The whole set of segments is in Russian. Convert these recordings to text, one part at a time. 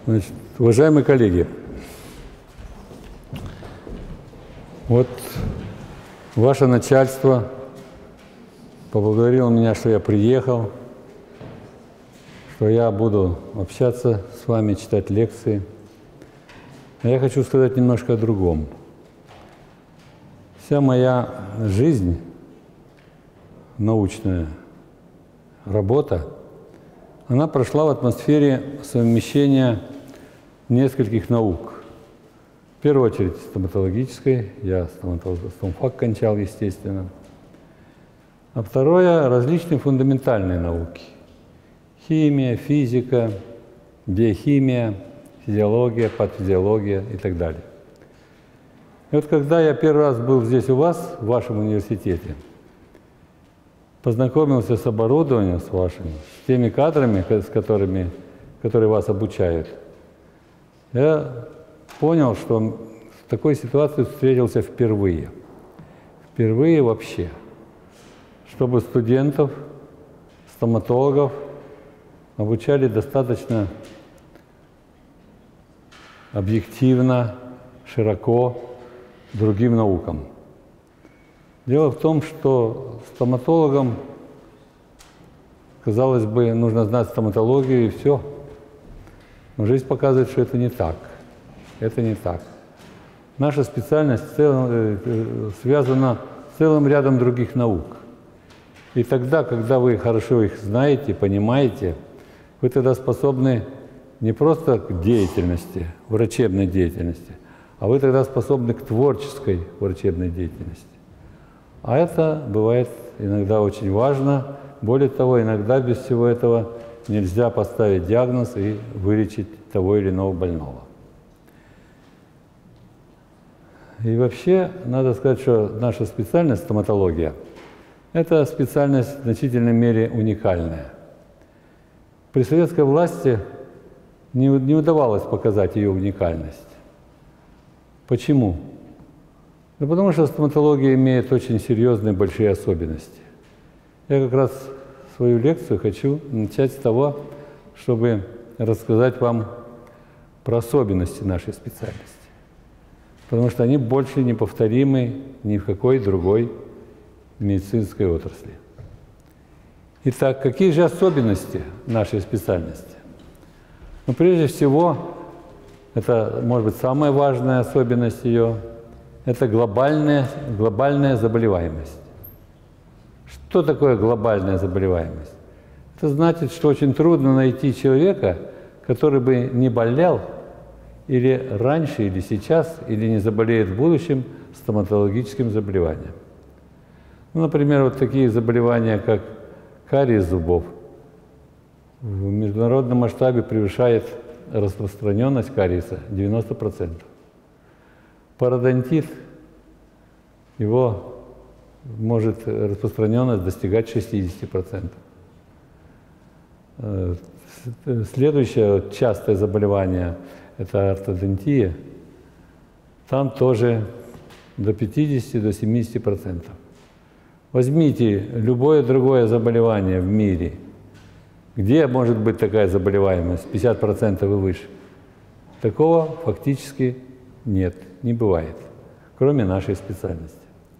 Значит, уважаемые коллеги, вот ваше начальство поблагодарило меня, что я приехал, что я буду общаться с вами, читать лекции. А я хочу сказать немножко о другом. Вся моя жизнь, научная работа, она прошла в атмосфере совмещения нескольких наук. В первую очередь стоматологической, я стомфак кончал, естественно. А второе – различные фундаментальные науки. Химия, физика, биохимия, физиология, патофизиология и так далее. И вот когда я первый раз был здесь у вас, в вашем университете, познакомился с оборудованием, с вашим, с теми кадрами, которые вас обучают, я понял, что в такой ситуации встретился впервые. Впервые вообще. Чтобы студентов, стоматологов обучали достаточно объективно, широко другим наукам. Дело в том, что стоматологам, казалось бы, нужно знать стоматологию и все. Но жизнь показывает, что это не так. Это не так. Наша специальность связана с целым рядом других наук. И тогда, когда вы хорошо их знаете, понимаете, вы тогда способны не просто к деятельности, врачебной деятельности, а вы тогда способны к творческой врачебной деятельности. А это бывает иногда очень важно. Более того, иногда без всего этого нельзя поставить диагноз и вылечить того или иного больного. И вообще, надо сказать, что наша специальность, стоматология, это специальность в значительной мере уникальная. При советской власти не удавалось показать ее уникальность. Почему? Да потому что стоматология имеет очень серьезные большие особенности. Я как раз свою лекцию хочу начать с того, чтобы рассказать вам про особенности нашей специальности. Потому что они больше не повторимы ни в какой другой медицинской отрасли. Итак, какие же особенности нашей специальности? Ну, прежде всего, это, может быть, самая важная особенность ее – это глобальная заболеваемость. Что такое глобальная заболеваемость? Это значит, что очень трудно найти человека, который бы не болел или раньше, или сейчас, или не заболеет в будущем стоматологическим заболеванием. Ну, например, вот такие заболевания, как кариес зубов, в международном масштабе превышает распространенность кариеса 90%. Пародонтит, его может распространенность достигать 60%. Следующее частое заболевание – это ортодонтия. Там тоже до 50–70%. Возьмите любое другое заболевание в мире. Где может быть такая заболеваемость? 50% и выше. Такого фактически нет, не бывает, кроме нашей специальности.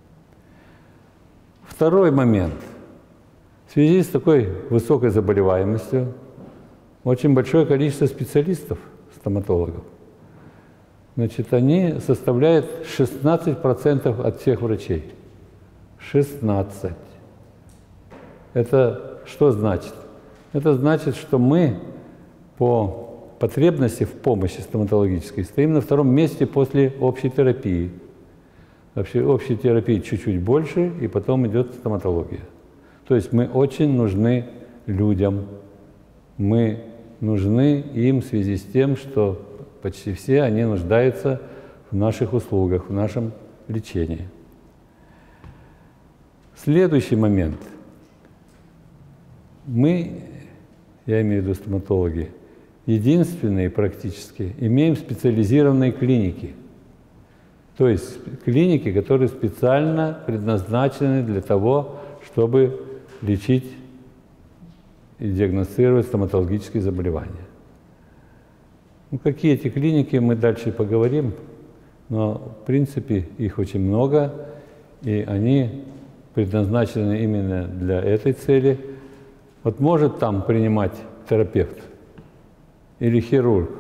Второй момент. В связи с такой высокой заболеваемостью очень большое количество специалистов, стоматологов, значит, они составляют 16% от всех врачей. 16. Это что значит? Это значит, что мы по потребности в помощи стоматологической стоим на втором месте после общей терапии. Вообще общей терапии чуть-чуть больше, и потом идет стоматология. То есть мы очень нужны людям. Мы нужны им в связи с тем, что почти все они нуждаются в наших услугах, в нашем лечении. Следующий момент. Мы, я имею в виду стоматологи, единственные практически имеем специализированные клиники. То есть клиники, которые специально предназначены для того, чтобы лечить и диагностировать стоматологические заболевания. Ну, какие эти клиники, мы дальше поговорим, но в принципе их очень много, и они предназначены именно для этой цели. Вот может там принимать терапевт или хирург,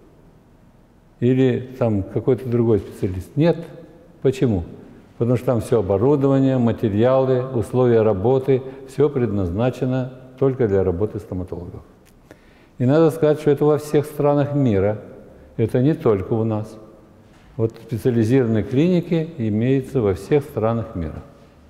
или там какой-то другой специалист? Нет. Почему? Потому что там все оборудование, материалы, условия работы, все предназначено только для работы стоматологов. И надо сказать, что это во всех странах мира, это не только у нас. Вот специализированные клиники имеются во всех странах мира.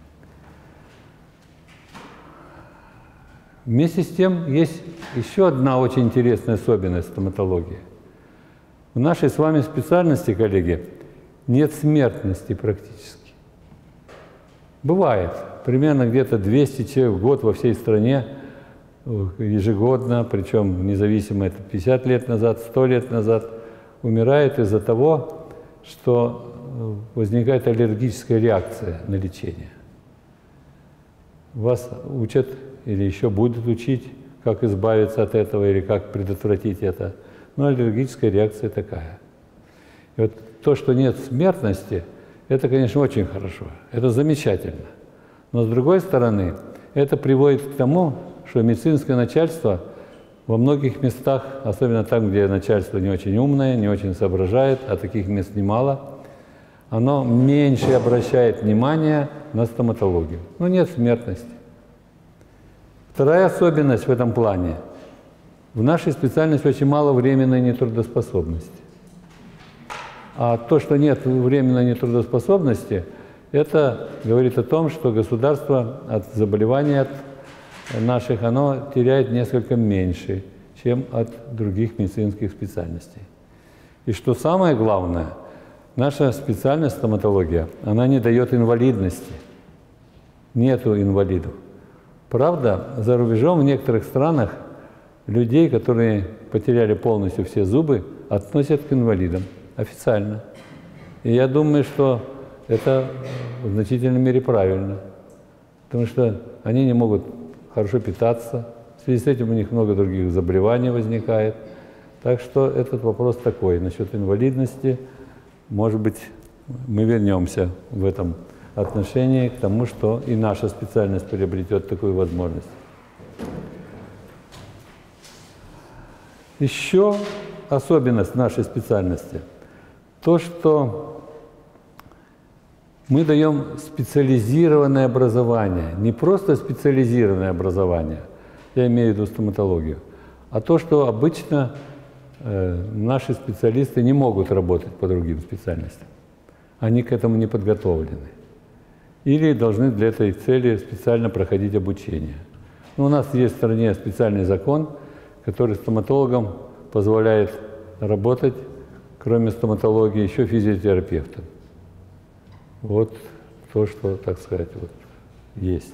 Вместе с тем есть еще одна очень интересная особенность стоматологии. В нашей с вами специальности, коллеги, нет смертности практически. Бывает, примерно где-то 200 человек в год во всей стране ежегодно, причем независимо это 50 лет назад, 100 лет назад, умирает из-за того, что возникает аллергическая реакция на лечение. Вас учат или еще будут учить, как избавиться от этого или как предотвратить это. Но аллергическая реакция такая. И вот то, что нет смертности, это, конечно, очень хорошо, это замечательно. Но с другой стороны, это приводит к тому, что медицинское начальство во многих местах, особенно там, где начальство не очень умное, не очень соображает, а таких мест немало, оно меньше обращает внимание на стоматологию. Ну, нет смертности. Вторая особенность в этом плане. В нашей специальности очень мало временной нетрудоспособности. А то, что нет временной нетрудоспособности, это говорит о том, что государство от заболеваний от наших, оно теряет несколько меньше, чем от других медицинских специальностей. И что самое главное, наша специальность стоматология, она не дает инвалидности. Нету инвалидов. Правда, за рубежом в некоторых странах людей, которые потеряли полностью все зубы, относят к инвалидам официально. И я думаю, что это в значительной мере правильно, потому что они не могут хорошо питаться, в связи с этим у них много других заболеваний возникает. Так что этот вопрос такой, насчет инвалидности, может быть, мы вернемся в этом отношении к тому, что и наша специальность приобретет такую возможность. Еще особенность нашей специальности – то, что мы даем специализированное образование, не просто специализированное образование, я имею в виду стоматологию, а то, что обычно наши специалисты не могут работать по другим специальностям. Они к этому не подготовлены. Или должны для этой цели специально проходить обучение. Но у нас есть в стране специальный закон, который стоматологам позволяет работать, кроме стоматологии, еще физиотерапевтом. Вот то, что, так сказать, вот есть.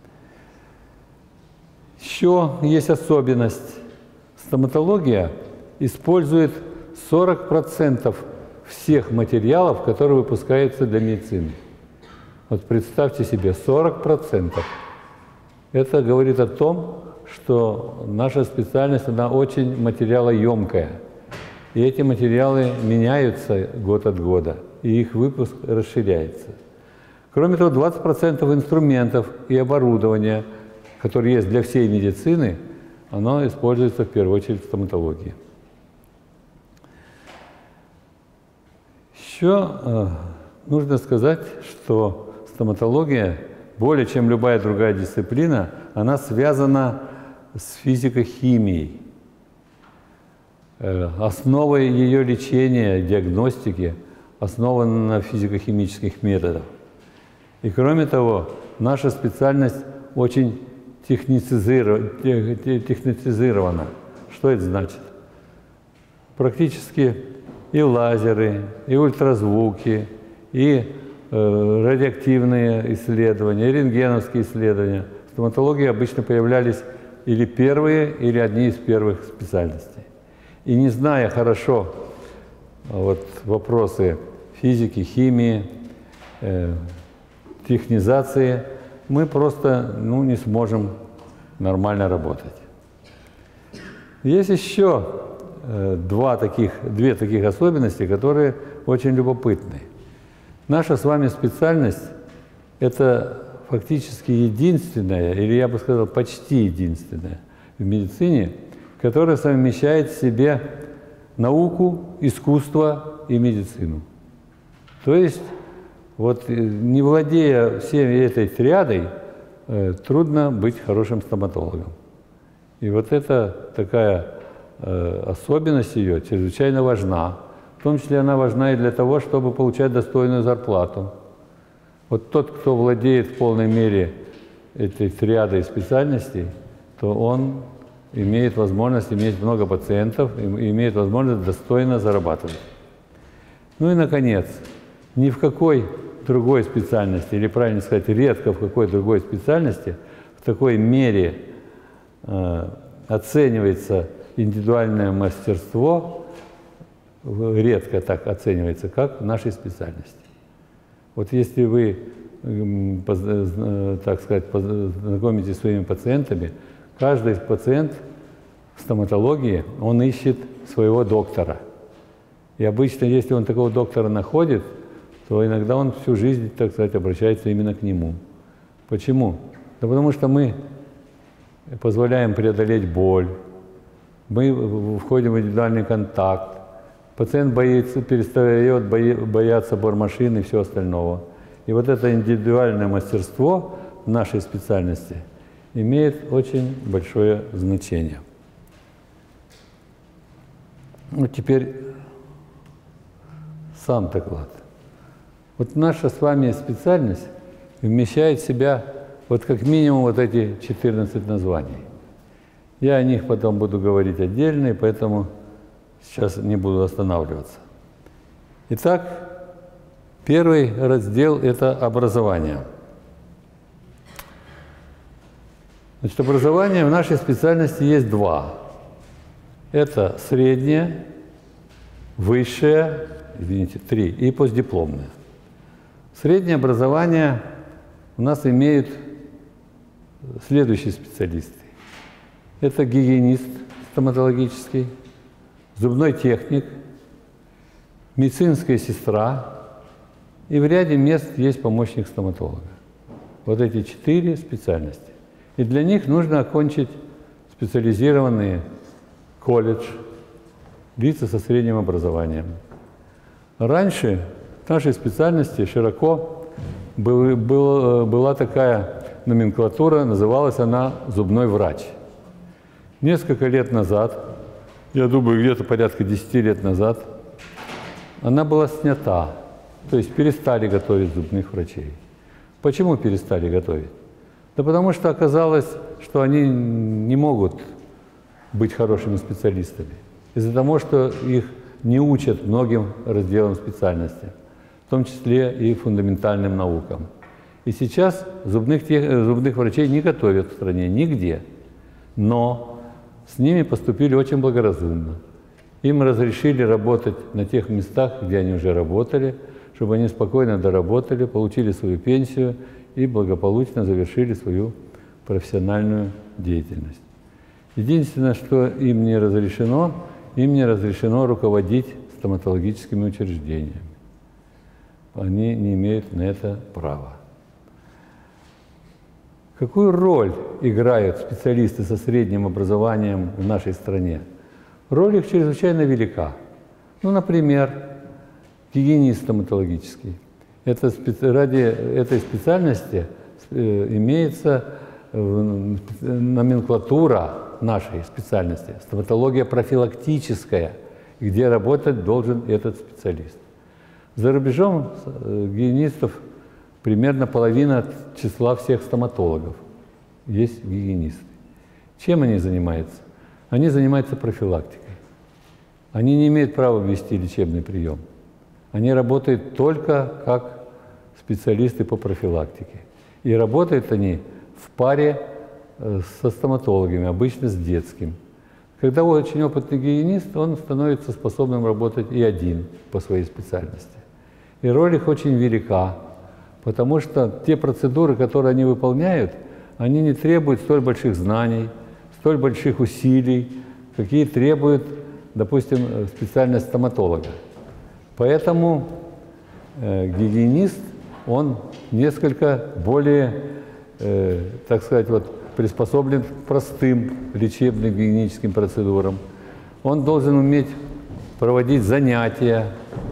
Еще есть особенность. Стоматология использует 40% всех материалов, которые выпускаются для медицины. Вот представьте себе, 40%. Это говорит о том, что наша специальность, она очень материалоемкая. И эти материалы меняются год от года, и их выпуск расширяется. Кроме того, 20% инструментов и оборудования, которые есть для всей медицины, оно используется в первую очередь в стоматологии. Еще нужно сказать, что стоматология, более чем любая другая дисциплина, она связана с физико-химией. Основой ее лечения, диагностики основана на физико-химических методах. И кроме того, наша специальность очень техницизирована. Что это значит? Практически и лазеры, и ультразвуки, и радиоактивные исследования, и рентгеновские исследования. В стоматологии обычно появлялись или первые, или одни из первых специальностей. И не зная хорошо вот, вопросы физики, химии, технизации, мы просто не сможем нормально работать. Есть еще две таких особенности, которые очень любопытны. Наша с вами специальность – это фактически единственная, или я бы сказал, почти единственная в медицине, которая совмещает в себе науку, искусство и медицину. То есть, вот не владея всей этой триадой, трудно быть хорошим стоматологом. И вот эта такая особенность ее чрезвычайно важна. В том числе она важна и для того, чтобы получать достойную зарплату. Вот тот, кто владеет в полной мере этой триадой специальностей, то он имеет возможность иметь много пациентов, имеет возможность достойно зарабатывать. Ну и, наконец, ни в какой другой специальности, или, правильно сказать, редко в какой другой специальности в такой мере оценивается индивидуальное мастерство, редко так оценивается, как в нашей специальности. Вот если вы, так сказать, познакомитесь с своими пациентами, каждый пациент в стоматологии, он ищет своего доктора. И обычно, если он такого доктора находит, то иногда он всю жизнь, так сказать, обращается именно к нему. Почему? Да потому что мы позволяем преодолеть боль, мы входим в индивидуальный контакт, пациент перестает бояться бормашин и всего остального. И вот это индивидуальное мастерство в нашей специальности имеет очень большое значение. Ну, теперь сам доклад. Вот наша с вами специальность вмещает в себя вот как минимум вот эти 14 названий. Я о них потом буду говорить отдельно, и поэтому сейчас не буду останавливаться. Итак, первый раздел – это образование. Значит, образование в нашей специальности есть два. Это среднее, высшее, извините, 3, и постдипломное. Среднее образование у нас имеют следующие специалисты. Это гигиенист стоматологический, зубной техник, медицинская сестра, и в ряде мест есть помощник стоматолога. Вот эти 4 специальности. И для них нужно окончить специализированный колледж, лица со средним образованием. Раньше в нашей специальности широко была такая номенклатура, называлась она «зубной врач». Несколько лет назад, я думаю, где-то порядка 10 лет назад, она была снята, то есть перестали готовить зубных врачей. Почему перестали готовить? Да потому что оказалось, что они не могут быть хорошими специалистами. Из-за того, что их не учат многим разделам специальности, в том числе и фундаментальным наукам. И сейчас зубных врачей не готовят в стране нигде, но с ними поступили очень благоразумно. Им разрешили работать на тех местах, где они уже работали, чтобы они спокойно доработали, получили свою пенсию и благополучно завершили свою профессиональную деятельность. Единственное, что им не разрешено руководить стоматологическими учреждениями. Они не имеют на это права. Какую роль играют специалисты со средним образованием в нашей стране? Роль их чрезвычайно велика. Ну, например, гигиенист стоматологический. Ради этой специальности имеется номенклатура нашей специальности, стоматология профилактическая, где работать должен этот специалист. За рубежом гигиенистов примерно половина числа всех стоматологов. Есть гигиенисты. Чем они занимаются? Они занимаются профилактикой. Они не имеют права вести лечебный прием. Они работают только как специалисты по профилактике. И работают они в паре со стоматологами, обычно с детским. Когда очень опытный гигиенист, он становится способным работать и один по своей специальности. И роль их очень велика, потому что те процедуры, которые они выполняют, они не требуют столь больших знаний, столь больших усилий, какие требуют допустим, специальность стоматолога. Поэтому гигиенист, он несколько более, так сказать, вот, приспособлен к простым лечебным гигиеническим процедурам. Он должен уметь проводить занятия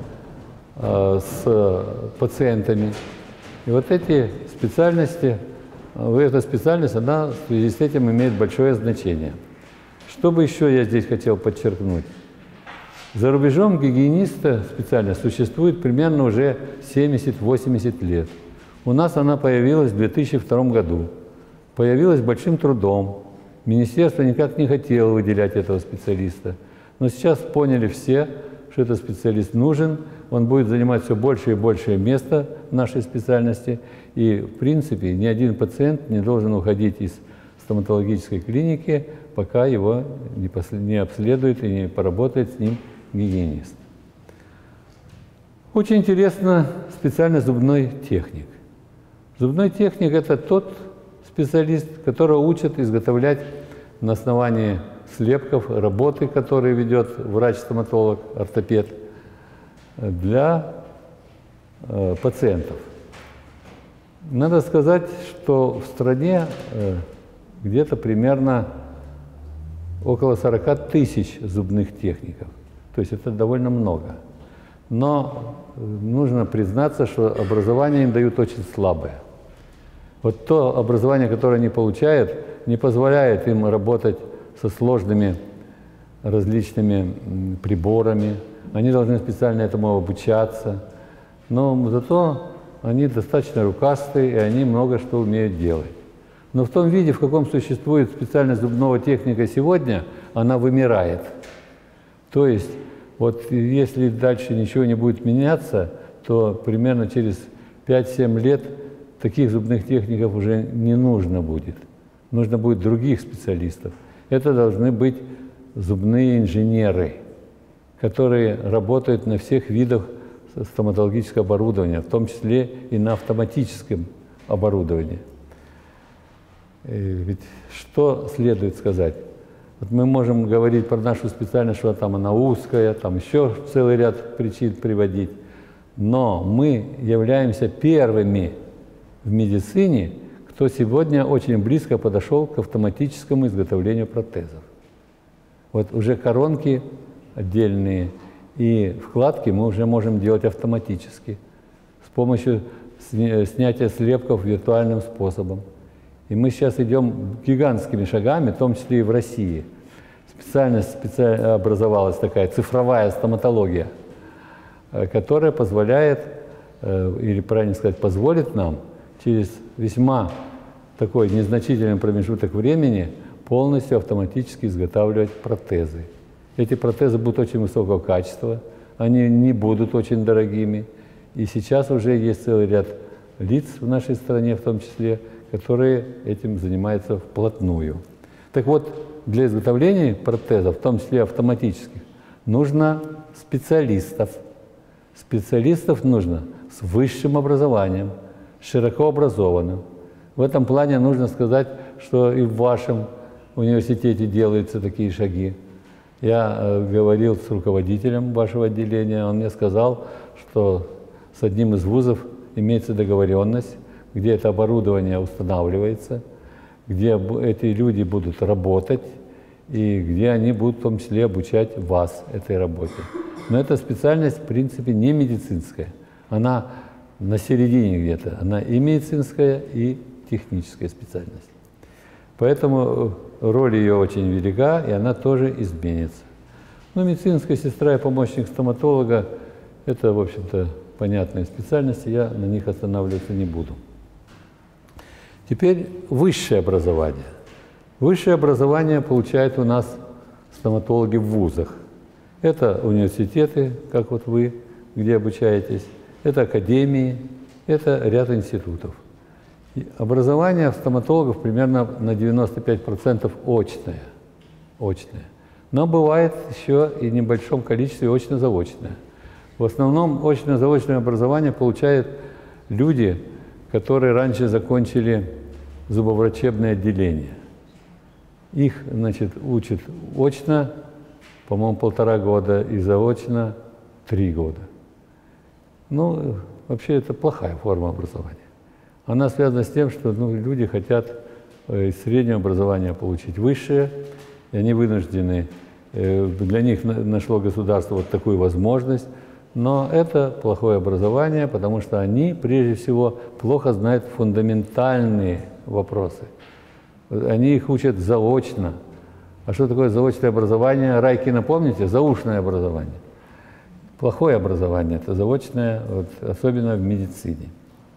с пациентами. И вот эти специальности, эта специальность, она в связи с этим имеет большое значение. Что бы еще я здесь хотел подчеркнуть? За рубежом гигиениста специальность существует примерно уже 70-80 лет. У нас она появилась в 2002 году. Появилась большим трудом. Министерство никак не хотело выделять этого специалиста. Но сейчас поняли все, что этот специалист нужен. Он будет занимать все больше и больше места в нашей специальности. И, в принципе, ни один пациент не должен уходить из стоматологической клиники, пока его не обследует и не поработает с ним гигиенист. Очень интересна специальность зубной техник. Зубной техник – это тот специалист, которого учат изготовлять на основании слепков, работы, которые ведет врач-стоматолог, ортопед, для пациентов. Надо сказать, что в стране где-то примерно около 40 тысяч зубных техников. То есть это довольно много. Но нужно признаться, что образование им дают очень слабое. Вот то образование, которое они получают, не позволяет им работать со сложными различными приборами. Они должны специально этому обучаться. Но зато они достаточно рукастые, и они много что умеют делать. Но в том виде, в каком существует специальность зубного техника сегодня, она вымирает. То есть, вот если дальше ничего не будет меняться, то примерно через 5-7 лет таких зубных техников уже не нужно будет. Нужно будет других специалистов. Это должны быть зубные инженеры, которые работают на всех видах стоматологического оборудования, в том числе и на автоматическом оборудовании. Ведь что следует сказать? Вот мы можем говорить про нашу специальность, что там она узкая, там еще целый ряд причин приводить. Но мы являемся первыми в медицине, кто сегодня очень близко подошел к автоматическому изготовлению протезов. Вот уже коронки отдельные и вкладки мы уже можем делать автоматически с помощью снятия слепков виртуальным способом. И мы сейчас идем гигантскими шагами, в том числе и в России. Специальность образовалась такая цифровая стоматология, которая позволяет, или правильно сказать, позволит нам через весьма такой незначительный промежуток времени полностью автоматически изготавливать протезы. Эти протезы будут очень высокого качества, они не будут очень дорогими. И сейчас уже есть целый ряд лиц в нашей стране, в том числе, которые этим занимаются вплотную. Так вот, для изготовления протезов, в том числе автоматических, нужно специалистов. Специалистов нужно с высшим образованием, широко образованным. В этом плане нужно сказать, что и в вашем университете делаются такие шаги. Я говорил с руководителем вашего отделения, он мне сказал, что с одним из вузов имеется договоренность, где это оборудование устанавливается, где эти люди будут работать и где они будут в том числе обучать вас этой работе. Но эта специальность, в принципе, не медицинская. Она на середине где-то. Она и медицинская, и техническая специальность. Поэтому роль ее очень велика, и она тоже изменится. Но медицинская сестра и помощник стоматолога – это, в общем-то, понятные специальности, я на них останавливаться не буду. Теперь высшее образование. Высшее образование получают у нас стоматологи в вузах. Это университеты, как вот вы, где обучаетесь, это академии, это ряд институтов. И образование стоматологов примерно на 95% очное. Но бывает еще и в небольшом количестве очно-заочное. В основном очно-заочное образование получают люди, которые раньше закончили зубоврачебное отделение. Их, значит, учат очно по-моему, 1,5 года, и заочно 3 года. Ну, вообще это плохая форма образования. Она связана с тем, что люди хотят из среднего образования получить высшее, и они вынуждены, для них нашло государство вот такую возможность, но это плохое образование, потому что они, прежде всего, плохо знают фундаментальные вопросы. Они их учат заочно. А что такое заочное образование? Райкина, помните? Заушное образование. Плохое образование – это заочное, вот, особенно в медицине.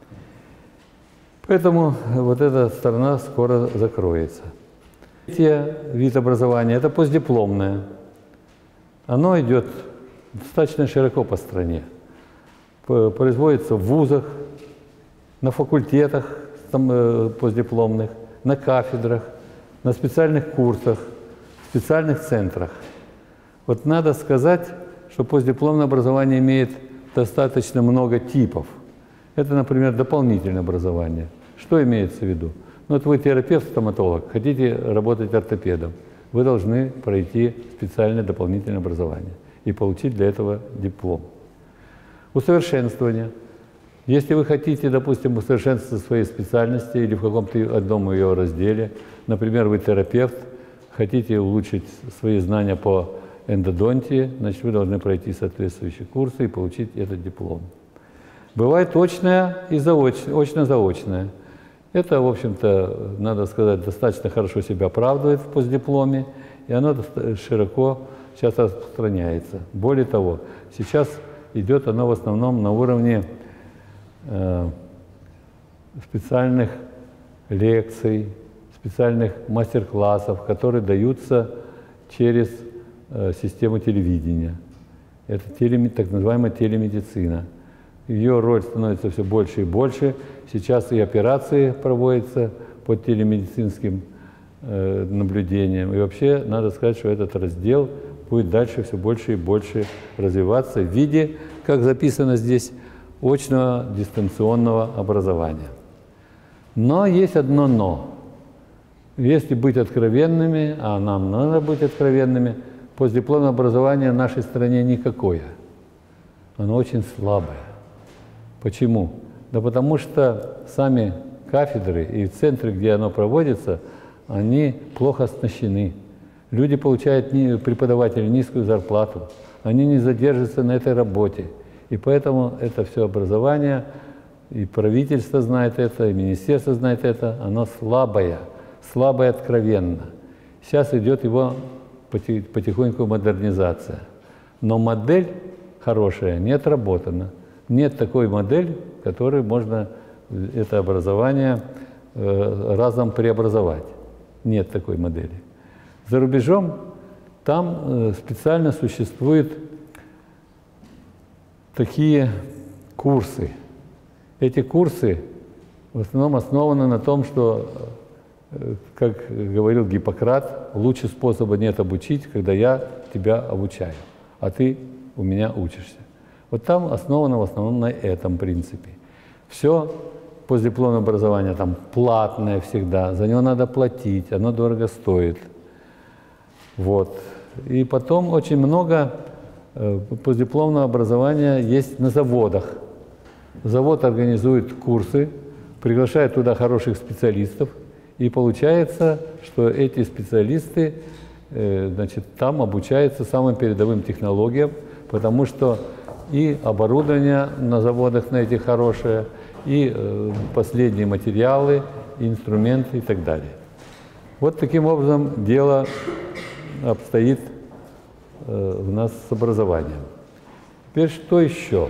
Поэтому вот эта сторона скоро закроется. Третий вид образования – это постдипломное. Оно идет достаточно широко по стране. Производится в вузах, на факультетах постдипломных, на кафедрах, на специальных курсах, в специальных центрах. Вот надо сказать, что постдипломное образование имеет достаточно много типов. Это, например, дополнительное образование. Что имеется в виду? Ну, вот вы терапевт-стоматолог, хотите работать ортопедом, вы должны пройти специальное дополнительное образование и получить для этого диплом. Усовершенствование. Если вы хотите, допустим, усовершенствовать своей специальности или в каком-то одном ее разделе, например, вы терапевт, хотите улучшить свои знания по эндодонтии, значит, вы должны пройти соответствующие курсы и получить этот диплом. Бывает очное и заочное, очно-заочное. Это, в общем-то, надо сказать, достаточно хорошо себя оправдывает в постдипломе, и оно широко сейчас распространяется. Более того, сейчас идет оно в основном на уровне специальных лекций, специальных мастер-классов, которые даются через систему телевидения. Это так называемая телемедицина. Ее роль становится все больше и больше. Сейчас и операции проводятся под телемедицинским наблюдением. И вообще, надо сказать, что этот раздел будет дальше все больше и больше развиваться в виде, как записано здесь, очного дистанционного образования. Но есть одно «но». Если быть откровенными, а нам надо быть откровенными, постдипломное образование в нашей стране никакое. Оно очень слабое. Почему? Да потому что сами кафедры и центры, где оно проводится, они плохо оснащены. Люди получают, преподаватели, низкую зарплату, они не задержатся на этой работе. И поэтому это все образование, и правительство знает это, и министерство знает это, оно слабое, слабое откровенно. Сейчас идет его потихоньку модернизация. Но модель хорошая не отработана. Нет такой модели, которой можно это образование разом преобразовать. Нет такой модели. За рубежом там специально существуют такие курсы. Эти курсы в основном основаны на том, что, как говорил Гиппократ, лучше способа нет обучить, когда я тебя обучаю, а ты у меня учишься. Вот там основано в основном на этом принципе. Все постдипломное образование там платное всегда, за него надо платить, оно дорого стоит. Вот. И потом очень много постдипломного образования есть на заводах. Завод организует курсы, приглашает туда хороших специалистов, и получается, что эти специалисты значит, там обучаются самым передовым технологиям, потому что и оборудование на заводах на эти хорошее, и последние материалы, и инструменты и так далее. Вот таким образом дело обстоит у нас с образованием. Теперь что еще?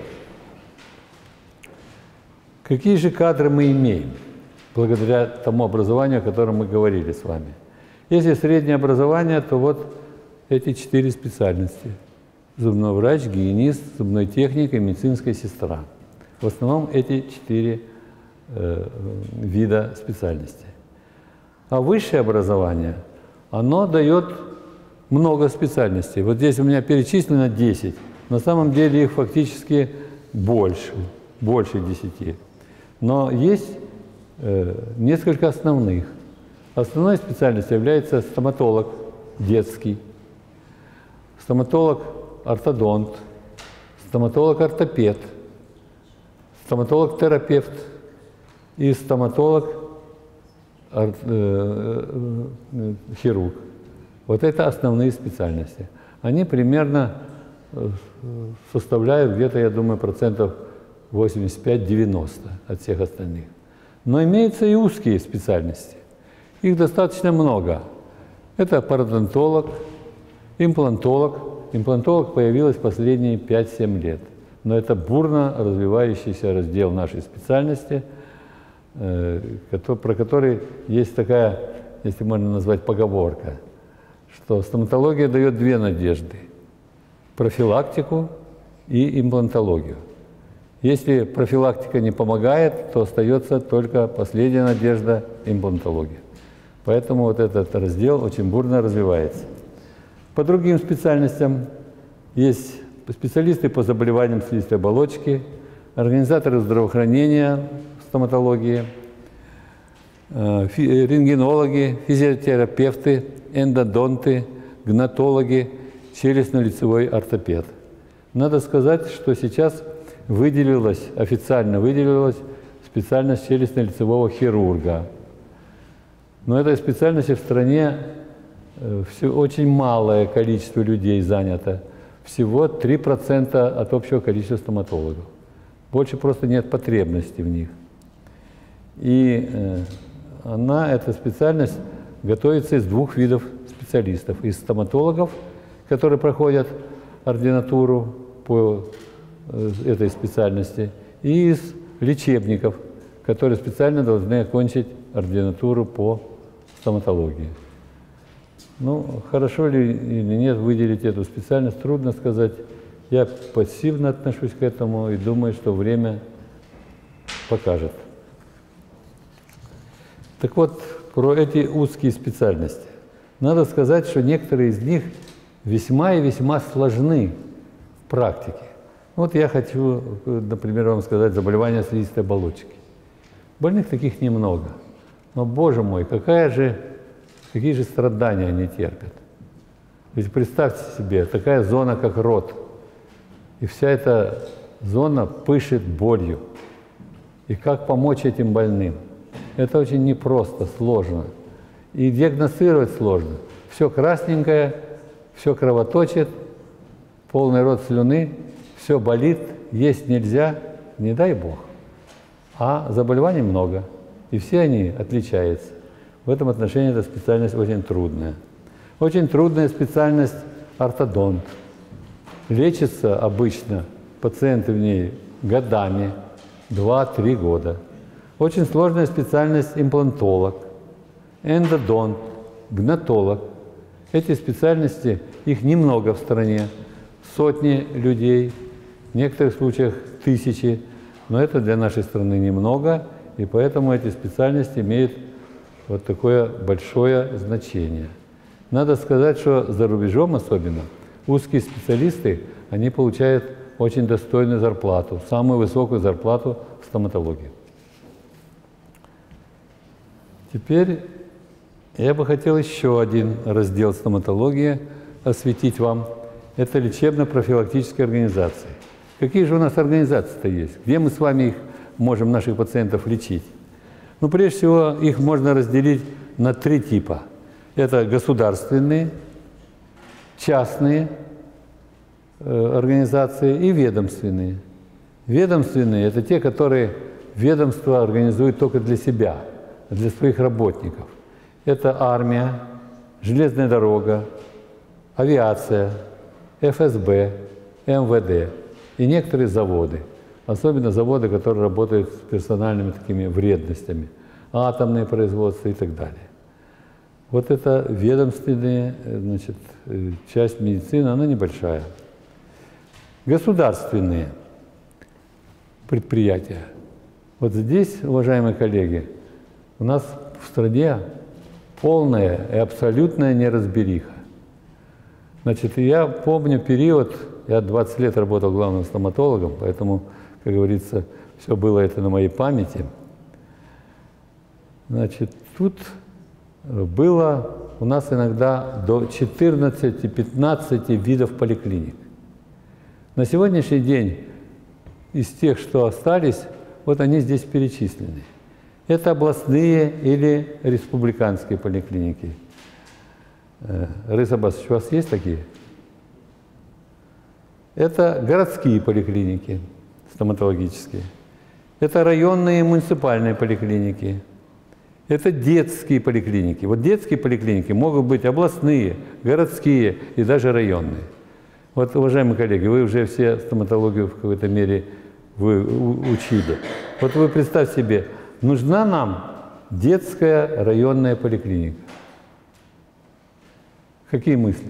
Какие же кадры мы имеем благодаря тому образованию, о котором мы говорили с вами? Если среднее образование, то вот эти 4 специальности. Зубной врач, гигиенист, зубной техник и медицинская сестра. В основном эти 4 вида специальностей. А высшее образование, оно дает много специальностей. Вот здесь у меня перечислено 10. На самом деле их фактически больше 10. Но есть несколько основных. Основной специальностью является стоматолог детский. стоматолог-ортодонт, стоматолог-ортопед, стоматолог-терапевт и стоматолог-хирург. Вот это основные специальности. Они примерно составляют где-то, я думаю, процентов 85-90 от всех остальных. Но имеются и узкие специальности. Их достаточно много. Это пародонтолог, имплантолог. Имплантолог появилась последние 5-7 лет. Но это бурно развивающийся раздел нашей специальности, про который есть такая, если можно назвать, поговорка, что стоматология дает две надежды – профилактику и имплантологию. Если профилактика не помогает, то остается только последняя надежда – имплантология. Поэтому вот этот раздел очень бурно развивается. По другим специальностям есть специалисты по заболеваниям слизистой оболочки, организаторы здравоохранения в стоматологии, рентгенологи, физиотерапевты, эндодонты, гнатологи, челюстно-лицевой ортопед. Надо сказать, что сейчас официально выделилась специальность челюстно-лицевого хирурга. Но этой специальностью в стране очень малое количество людей занято. Всего 3% от общего количества стоматологов. Больше просто нет потребности в них. И эта специальность готовится из двух видов специалистов. Из стоматологов, которые проходят ординатуру по этой специальности, и из лечебников, которые специально должны окончить ординатуру по стоматологии. Ну, хорошо ли или нет выделить эту специальность, трудно сказать. Я пассивно отношусь к этому и думаю, что время покажет. Так вот, про эти узкие специальности. Надо сказать, что некоторые из них весьма и весьма сложны в практике. Вот я хочу, например, вам сказать заболевания слизистой оболочки. Больных таких немного. Но, Боже мой, какие же страдания они терпят. Ведь представьте себе, такая зона, как рот, и вся эта зона пышет болью. И как помочь этим больным? Это очень непросто, сложно. И диагностировать сложно. Все красненькое, все кровоточит, полный рот слюны, все болит, есть нельзя, не дай Бог. А заболеваний много, и все они отличаются. В этом отношении эта специальность очень трудная. Очень трудная специальность ортодонт. Лечится обычно пациенты в ней годами, 2-3 года. Очень сложная специальность имплантолог, эндодонт, гнатолог. Эти специальности, их немного в стране, сотни людей, в некоторых случаях тысячи, но это для нашей страны немного, и поэтому эти специальности имеют вот такое большое значение. Надо сказать, что за рубежом особенно узкие специалисты, они получают очень достойную зарплату, самую высокую зарплату в стоматологии. Теперь я бы хотел еще один раздел стоматологии осветить вам. Это лечебно-профилактические организации. Какие же у нас организации-то есть? Где мы с вами можем наших пациентов лечить? Ну, прежде всего, их можно разделить на 3 типа. Это государственные, частные организации и ведомственные. Ведомственные – это те, которые ведомство организует только для себя, для своих работников. Это армия, железная дорога, авиация, ФСБ, МВД и некоторые заводы. Особенно заводы, которые работают с персональными такими вредностями, атомные производства и так далее. Вот это ведомственная, значит, часть медицины, она небольшая. Государственные предприятия. Вот здесь, уважаемые коллеги, у нас в стране полная и абсолютная неразбериха. Значит, я помню период, я 20 лет работал главным стоматологом, поэтому, как говорится, все было это на моей памяти. Значит, тут было у нас иногда до 14-15 видов поликлиник. На сегодняшний день из тех, что остались, вот они здесь перечислены. Это областные или республиканские поликлиники. Рыса Басович, у вас есть такие? Это городские поликлиники стоматологические. Это районные и муниципальные поликлиники. Это детские поликлиники. Вот детские поликлиники могут быть областные, городские и даже районные. Вот, уважаемые коллеги, вы уже все стоматологию в какой-то мере вы учили. Вот вы представьте себе, нужна нам детская районная поликлиника. Какие мысли?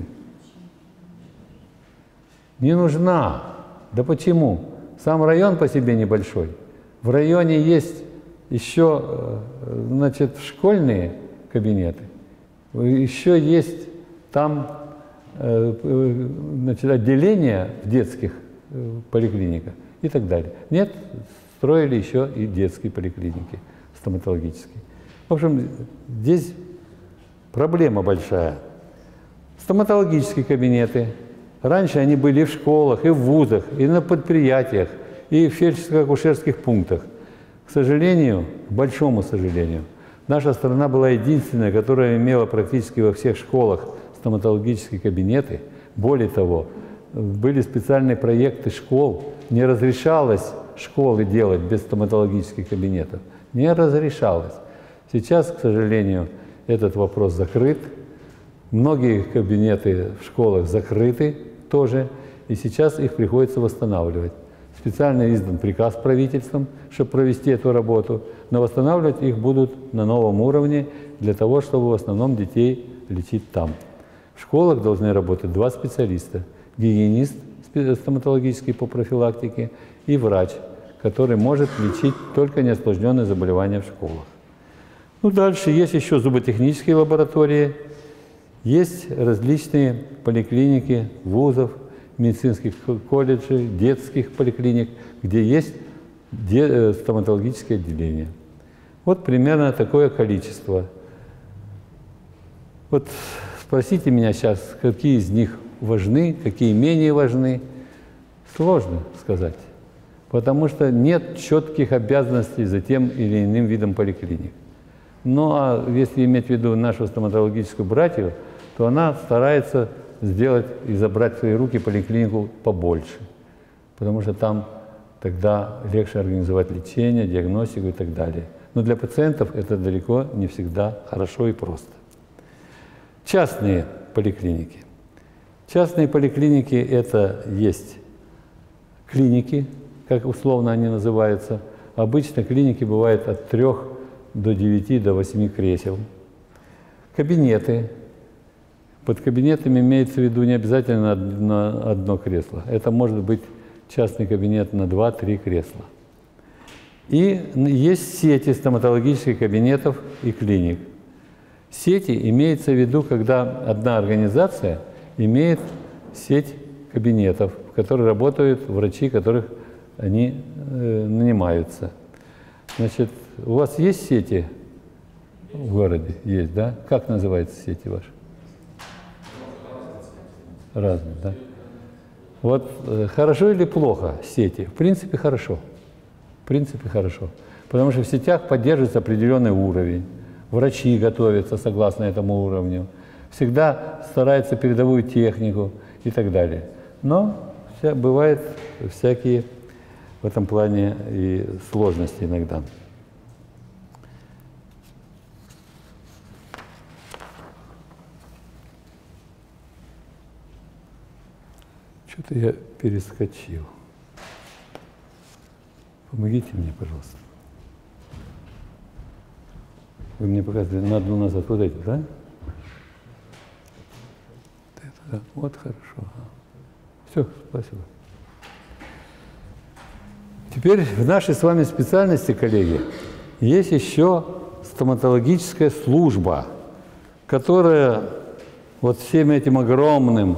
Не нужна. Да почему? Сам район по себе небольшой. В районе есть еще, значит, школьные кабинеты. Еще есть там, значит, отделения в детских поликлиниках и так далее. Нет, строили еще и детские поликлиники стоматологические. В общем, здесь проблема большая. Стоматологические кабинеты. Раньше они были и в школах, и в вузах, и на предприятиях, и в фельдшерско-акушерских пунктах. К сожалению, к большому сожалению, наша страна была единственная, которая имела практически во всех школах стоматологические кабинеты. Более того, были специальные проекты школ. Не разрешалось школы делать без стоматологических кабинетов. Не разрешалось. Сейчас, к сожалению, этот вопрос закрыт. Многие кабинеты в школах закрыты тоже, и сейчас их приходится восстанавливать. Специально издан приказ правительством, чтобы провести эту работу, но восстанавливать их будут на новом уровне для того, чтобы в основном детей лечить там. В школах должны работать 2 специалиста. Гигиенист стоматологический по профилактике и врач, который может лечить только неосложненные заболевания в школах. Ну, дальше есть еще зуботехнические лаборатории, есть различные поликлиники вузов, медицинских колледжей, детских поликлиник, где есть стоматологические отделения. Вот примерно такое количество. Вот спросите меня сейчас, какие из них важны, какие менее важны. Сложно сказать, потому что нет четких обязанностей за тем или иным видом поликлиник. Ну а если иметь в виду нашу стоматологическую братью, то она старается сделать и забрать в свои руки поликлинику побольше, потому что там тогда легче организовать лечение, диагностику и так далее. Но для пациентов это далеко не всегда хорошо и просто. Частные поликлиники. Частные поликлиники – это есть клиники, как условно они называются. Обычно клиники бывают от 3 до 9, до 8 кресел. Кабинеты. Под кабинетами имеется в виду не обязательно на одно кресло. Это может быть частный кабинет на 2-3 кресла. И есть сети стоматологических кабинетов и клиник. Сети имеется в виду, когда одна организация имеет сеть кабинетов, в которых работают врачи, которых они нанимаются. Значит, у вас есть сети в городе? Есть, да? Как называются сети ваши? Разные, да? Вот хорошо или плохо сети? В принципе, хорошо. В принципе, хорошо. Потому что в сетях поддерживается определенный уровень. Врачи готовятся согласно этому уровню. Всегда стараются передовую технику и так далее. Но бывают всякие в этом плане и сложности иногда. Что-то я перескочил. Помогите мне, пожалуйста. Вы мне показывали на одну назад вот эти, да? Это, да. Вот хорошо. Все, спасибо. Теперь в нашей с вами специальности, коллеги, есть еще стоматологическая служба, которая вот всем этим огромным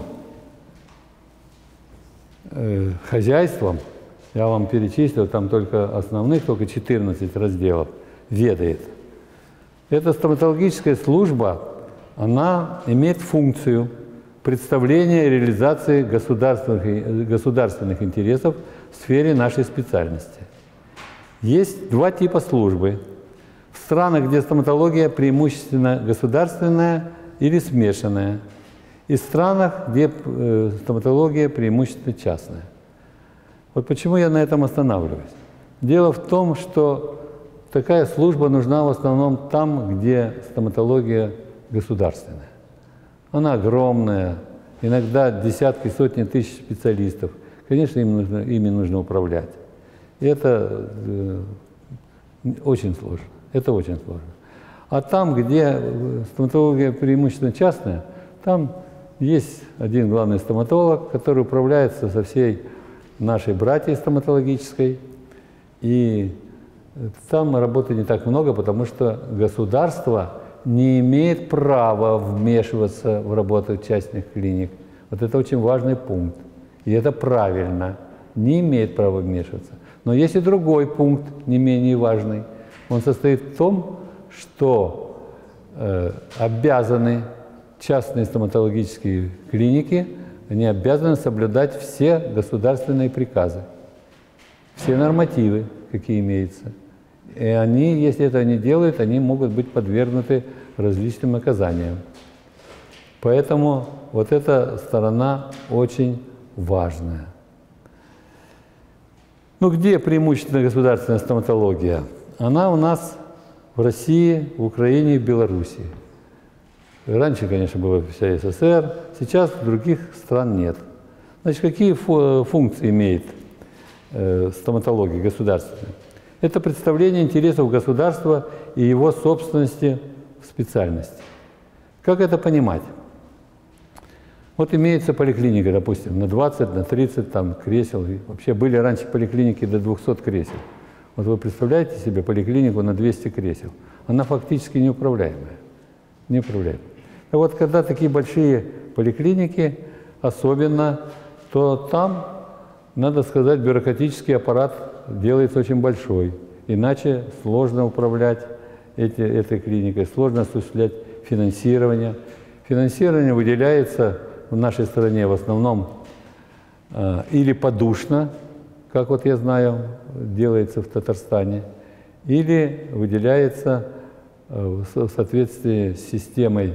хозяйством, я вам перечислил, там только основных, только 14 разделов, ведает. Эта стоматологическая служба она имеет функцию представления и реализации государственных интересов в сфере нашей специальности. Есть два типа службы. В странах, где стоматология преимущественно государственная или смешанная, и в странах, где стоматология преимущественно частная. Вот почему я на этом останавливаюсь. Дело в том, что такая служба нужна в основном там, где стоматология государственная. Она огромная, иногда десятки, сотни тысяч специалистов. Конечно, ими нужно управлять. И это очень сложно. Это очень сложно. А там, где стоматология преимущественно частная, там есть один главный стоматолог, который управляется со всей нашей братьей стоматологической. И там работы не так много, потому что государство не имеет права вмешиваться в работу частных клиник. Вот это очень важный пункт. И это правильно. Не имеет права вмешиваться. Но есть и другой пункт, не менее важный. Он состоит в том, что обязаны частные стоматологические клиники, они обязаны соблюдать все государственные приказы, все нормативы, какие имеются. И они, если это не делают, они могут быть подвергнуты различным наказаниям. Поэтому вот эта сторона очень важная. Ну, где преимущественно государственная стоматология? Она у нас в России, в Украине и в Беларуси. Раньше, конечно, было вся СССР, сейчас других стран нет. Значит, какие функции имеет стоматология государственная? Это представление интересов государства и его собственности в специальности. Как это понимать? Вот имеется поликлиника, допустим, на 20, на 30 там, кресел. И вообще были раньше поликлиники до 200 кресел. Вот вы представляете себе поликлинику на 200 кресел? Она фактически неуправляемая. Неуправляемая. А вот когда такие большие поликлиники, особенно, то там, надо сказать, бюрократический аппарат делается очень большой. Иначе сложно управлять этой клиникой, сложно осуществлять финансирование. Финансирование выделяется в нашей стране в основном или подушно, как вот я знаю, делается в Татарстане, или выделяется в соответствии с системой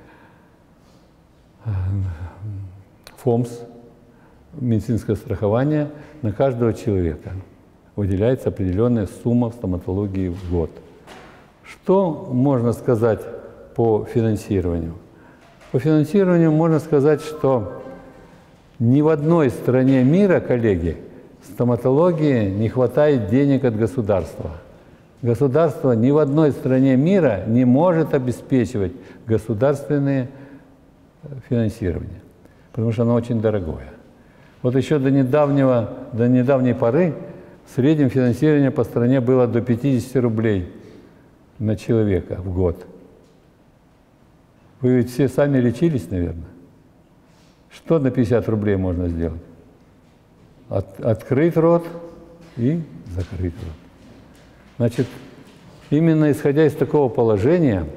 ФОМС, медицинское страхование, на каждого человека выделяется определенная сумма в стоматологии в год. Что можно сказать по финансированию? По финансированию можно сказать, что ни в одной стране мира, коллеги, стоматологии не хватает денег от государства. Государство ни в одной стране мира не может обеспечивать государственное финансирование, потому что оно очень дорогое. Вот еще до недавней поры в среднем финансирование по стране было до 50 рублей на человека в год. Вы ведь все сами лечились, наверное. Что на 50 рублей можно сделать? Открыть рот и закрыть рот. Значит, именно исходя из такого положения,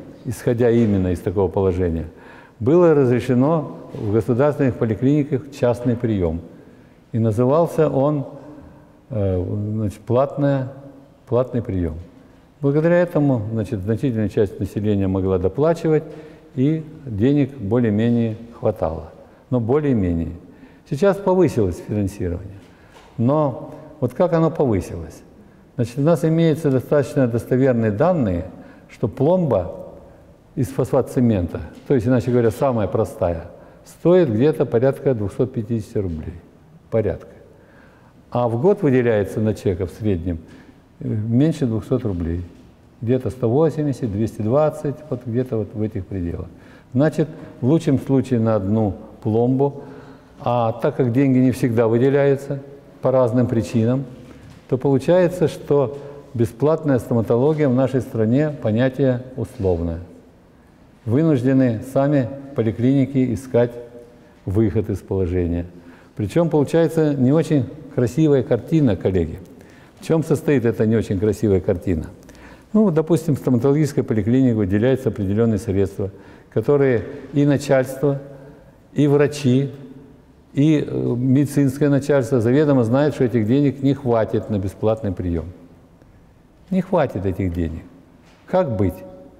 было разрешено в государственных поликлиниках частный прием. И назывался он значит, платный прием. Благодаря этому, значит, значительная часть населения могла доплачивать, и денег более-менее хватало. Но более-менее. Сейчас повысилось финансирование. Но вот как оно повысилось? Значит, у нас имеются достаточно достоверные данные, что пломба из фосфат-цемента, то есть, иначе говоря, самая простая, стоит где-то порядка 250 рублей. Порядка. А в год выделяется на человека в среднем меньше 200 рублей. Где-то 180, 220, вот где-то вот в этих пределах. Значит, в лучшем случае на одну пломбу, а так как деньги не всегда выделяются по разным причинам, то получается, что бесплатная стоматология в нашей стране понятие условное. Вынуждены сами поликлиники искать выход из положения. Причем получается не очень красивая картина, коллеги. В чем состоит эта не очень красивая картина? Ну, допустим, в стоматологической поликлинике выделяются определенные средства. которые и начальство, и врачи, и медицинское начальство заведомо знают, что этих денег не хватит на бесплатный прием. Не хватит этих денег. Как быть?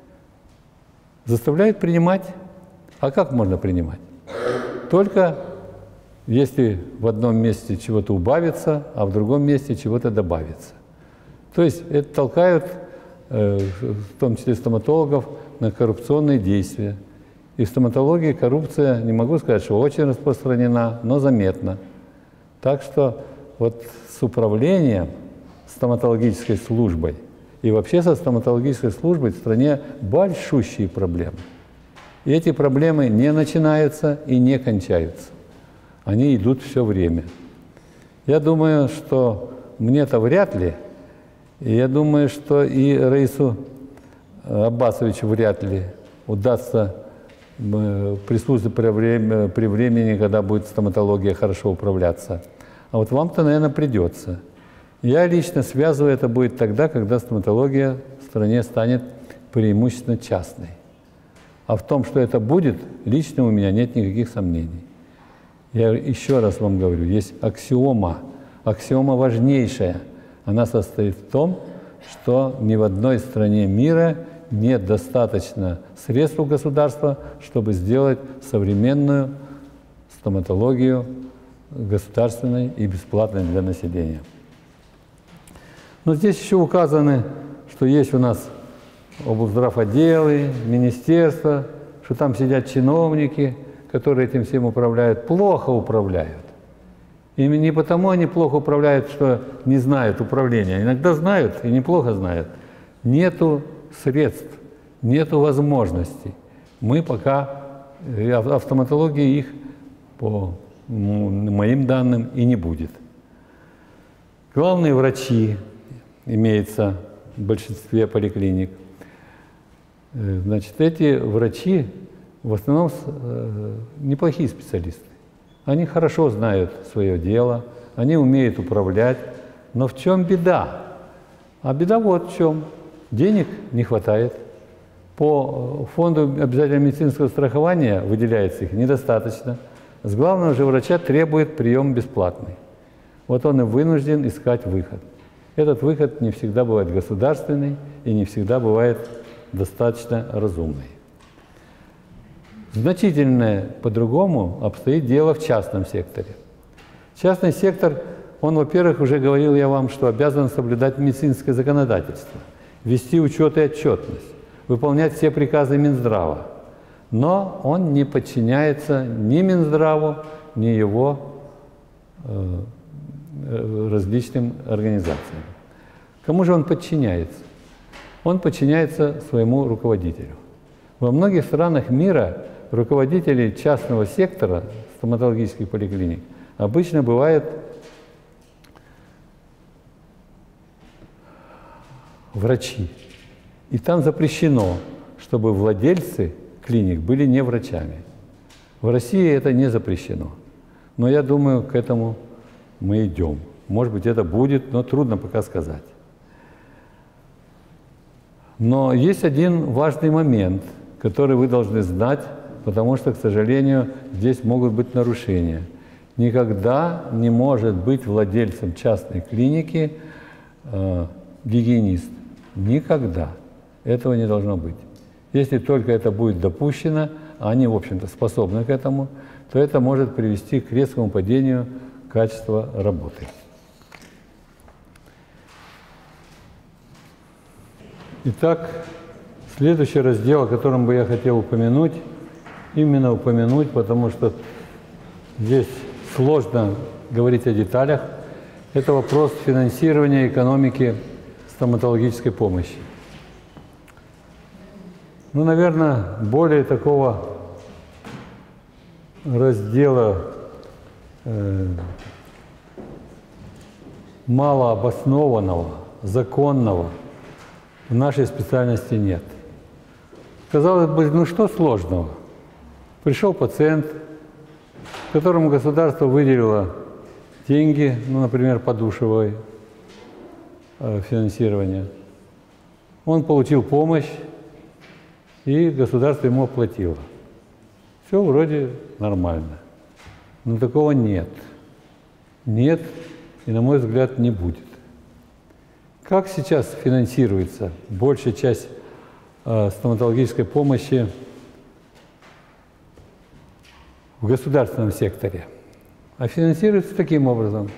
Заставляют принимать. А как можно принимать? Только если в одном месте чего-то убавится, а в другом месте чего-то добавится. То есть это толкают, в том числе стоматологов, на коррупционные действия. И в стоматологии коррупция, не могу сказать, что очень распространена, но заметна. Так что вот с управлением стоматологической службой и вообще со стоматологической службой в стране большущие проблемы. И эти проблемы не начинаются и не кончаются. Они идут все время. Я думаю, что мне-то вряд ли, и я думаю, что и Раису Аббасовичу вряд ли удастся присутствовать при времени, когда будет стоматология хорошо управляться. А вот вам-то, наверное, придется. Я лично связываю это будет тогда, когда стоматология в стране станет преимущественно частной. А в том, что это будет, лично у меня нет никаких сомнений. Я еще раз вам говорю, есть аксиома важнейшая. Она состоит в том, что ни в одной стране мира нет достаточно средств у государства, чтобы сделать современную стоматологию государственной и бесплатной для населения. Но здесь еще указано, что есть у нас облздравотделы, министерства, что там сидят чиновники, которые этим всем управляют, плохо управляют. И не потому они плохо управляют, что не знают управления. Иногда знают и неплохо знают. Нету средств, нету возможностей. Мы пока, в стоматологии их, по моим данным, и не будет. Главные врачи имеются в большинстве поликлиник. Значит, эти врачи в основном неплохие специалисты. Они хорошо знают свое дело, они умеют управлять. Но в чем беда? А беда вот в чем. Денег не хватает. По фонду обязательного медицинского страхования выделяется их недостаточно. С главного же врача требует прием бесплатный. Вот он и вынужден искать выход. Этот выход не всегда бывает государственный и не всегда бывает достаточно разумный. Значительно по-другому обстоит дело в частном секторе. Частный сектор, он, во-первых, уже говорил я вам, что обязан соблюдать медицинское законодательство, вести учет и отчетность, выполнять все приказы Минздрава. Но он не подчиняется ни Минздраву, ни его различным организациям. Кому же он подчиняется? Он подчиняется своему руководителю. Во многих странах мира руководители частного сектора стоматологических поликлиник обычно бывают врачи. И там запрещено, чтобы владельцы клиник были не врачами. В России это не запрещено. Но я думаю, к этому мы идем. Может быть, это будет, но трудно пока сказать. Но есть один важный момент, который вы должны знать, потому что, к сожалению, здесь могут быть нарушения. Никогда не может быть владельцем частной клиники гигиенист. Никогда. Этого не должно быть. Если только это будет допущено, а они, в общем-то, способны к этому, то это может привести к резкому падению качества работы. Итак, следующий раздел, о котором бы я хотел упомянуть, потому что здесь сложно говорить о деталях, это вопрос финансирования экономики стоматологической помощи. Ну, наверное, более такого раздела малообоснованного, законного в нашей специальности нет. Казалось бы, ну что сложного? Пришел пациент, которому государство выделило деньги, ну, например, подушевое финансирование. Он получил помощь, и государство ему оплатило. Все вроде нормально. Но такого нет. Нет, и, на мой взгляд, не будет. Как сейчас финансируется большая часть стоматологической помощи в государственном секторе? А финансируется таким образом.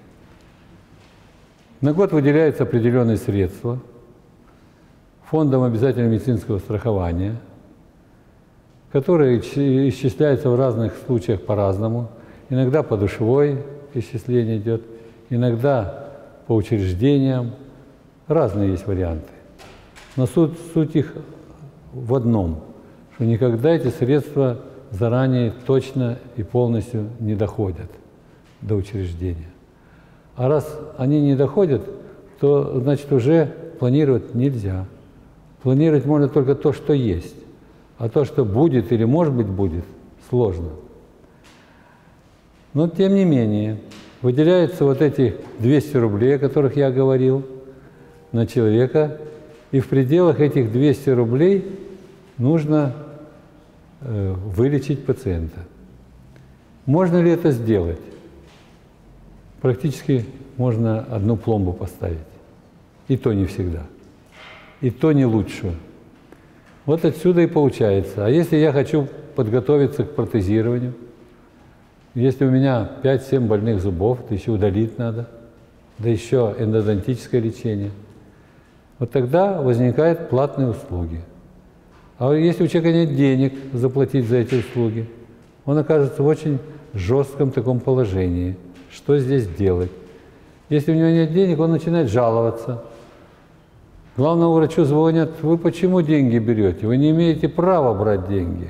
На год выделяются определенные средства фондом обязательного медицинского страхования, которые исчисляются в разных случаях по-разному. Иногда по душевой исчисление идет, иногда по учреждениям. Разные есть варианты. Но суть их в одном, что никогда эти средства заранее точно и полностью не доходят до учреждения. А раз они не доходят, то, значит, уже планировать нельзя. Планировать можно только то, что есть. А то, что будет или, может быть, будет, сложно. Но, тем не менее, выделяются вот эти 200 рублей, о которых я говорил, на человека, и в пределах этих 200 рублей нужно вылечить пациента. Можно ли это сделать? Практически можно одну пломбу поставить. И то не всегда. И то не лучше. Вот отсюда и получается. А если я хочу подготовиться к протезированию, если у меня 5-7 больных зубов, то еще удалить надо, да еще эндодонтическое лечение, вот тогда возникают платные услуги. А если у человека нет денег заплатить за эти услуги, он окажется в очень жестком таком положении. Что здесь делать? Если у него нет денег, он начинает жаловаться. Главному врачу звонят: вы почему деньги берете? Вы не имеете права брать деньги.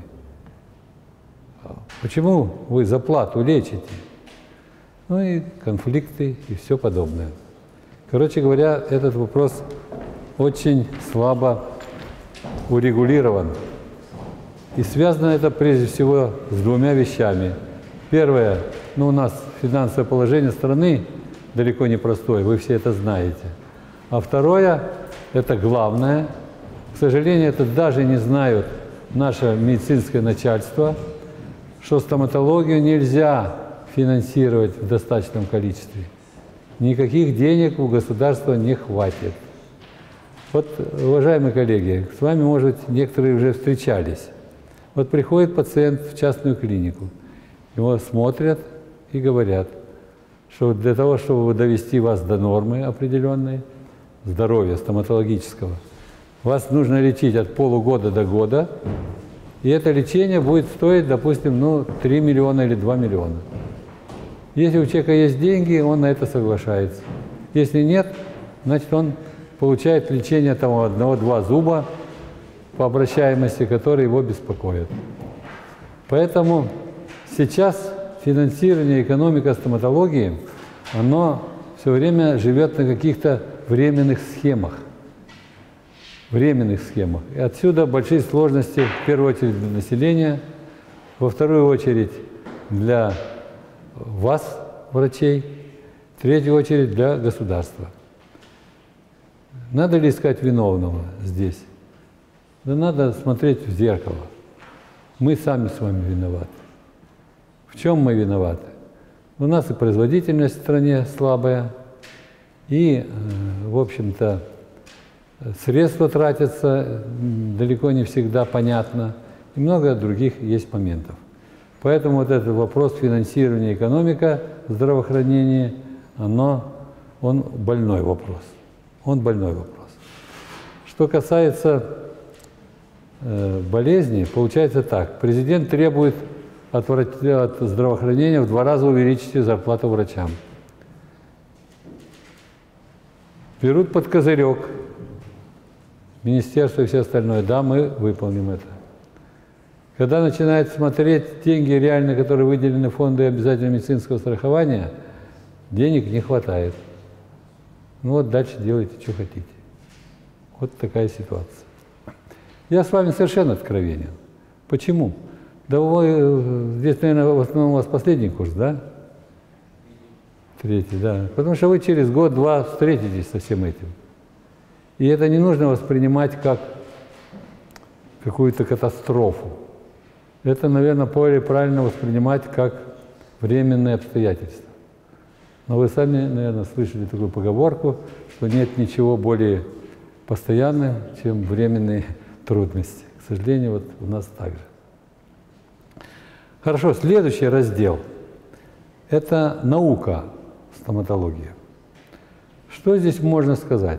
Почему вы за плату лечите? Ну и конфликты и все подобное. Короче говоря, этот вопрос очень слабо урегулирован. И связано это прежде всего с двумя вещами. Первое, у нас финансовое положение страны далеко не простое, вы все это знаете. А второе, это главное, к сожалению, это даже не знают наше медицинское начальство, что стоматологию нельзя финансировать в достаточном количестве. Никаких денег у государства не хватит. Вот, уважаемые коллеги, с вами, может быть, некоторые уже встречались. Вот приходит пациент в частную клинику, его смотрят и говорят, что для того, чтобы довести вас до нормы определенной, здоровья стоматологического, вас нужно лечить от полугода до года, и это лечение будет стоить, допустим, 3 миллиона или 2 миллиона. Если у человека есть деньги, он на это соглашается. Если нет, значит, он получает лечение там одного-два зуба по обращаемости, которые его беспокоят. Поэтому сейчас финансирование, экономика стоматологии, оно все время живет на каких-то временных схемах. И отсюда большие сложности, в первую очередь, для населения, во вторую очередь для вас, врачей, в третью очередь для государства. Надо ли искать виновного здесь? Да надо смотреть в зеркало. Мы сами с вами виноваты. В чем мы виноваты? У нас и производительность в стране слабая, и, в общем-то, средства тратятся далеко не всегда понятно, и много других есть моментов. Поэтому вот этот вопрос финансирования экономика, здравоохранения, он больной вопрос. Что касается болезней, получается так. Президент требует от здравоохранения в 2 раза увеличить зарплату врачам. Берут под козырек министерство и все остальное. Да, мы выполним это. Когда начинают смотреть деньги реально, которые выделены фонду обязательного медицинского страхования, денег не хватает. Вот дальше делайте, что хотите. Вот такая ситуация. Я с вами совершенно откровенен. Почему? Да вы, здесь, наверное, в основном у вас последний курс, да? Третий, да. Потому что вы через год-два встретитесь со всем этим. И это не нужно воспринимать как какую-то катастрофу. Это, наверное, более правильно воспринимать как временные обстоятельства. Но вы сами, наверное, слышали такую поговорку, что нет ничего более постоянного, чем временные трудности. К сожалению, вот у нас так же. Хорошо, следующий раздел – это наука стоматологии. Что здесь можно сказать?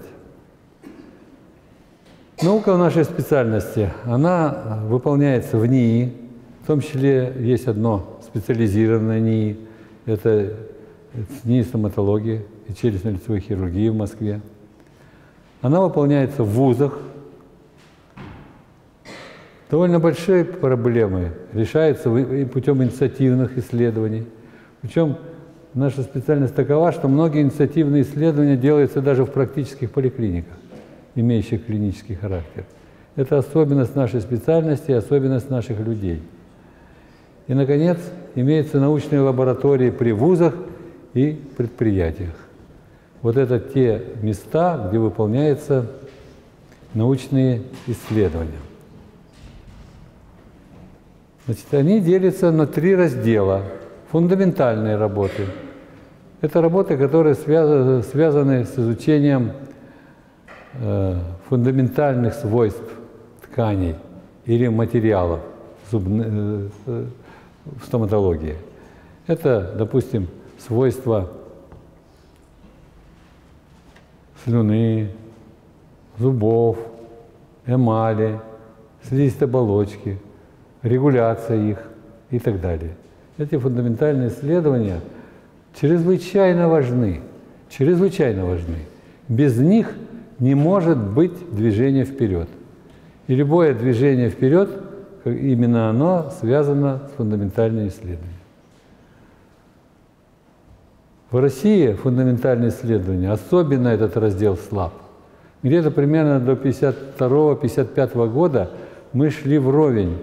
Наука в нашей специальности, она выполняется в НИИ, в том числе есть одно специализированное НИИ, это НИИ стоматологии и челюстно-лицевой хирургии в Москве. Она выполняется в вузах. Довольно большие проблемы решаются путем инициативных исследований. Причем наша специальность такова, что многие инициативные исследования делаются даже в практических поликлиниках, имеющих клинический характер. Это особенность нашей специальности и особенность наших людей. И, наконец, имеются научные лаборатории при вузах и предприятиях. Вот это те места, где выполняются научные исследования. Значит, они делятся на 3 раздела. Фундаментальные работы. Это работы, которые связаны с изучением фундаментальных свойств тканей или материалов в стоматологии. Это, допустим, свойства слюны, зубов, эмали, слизистой оболочки, регуляция их и так далее. Эти фундаментальные исследования чрезвычайно важны, чрезвычайно важны. Без них не может быть движения вперед. И любое движение вперед, именно оно связано с фундаментальными исследованиями. В России фундаментальные исследования, особенно этот раздел слаб. Где-то примерно до 1952-1955 года мы шли вровень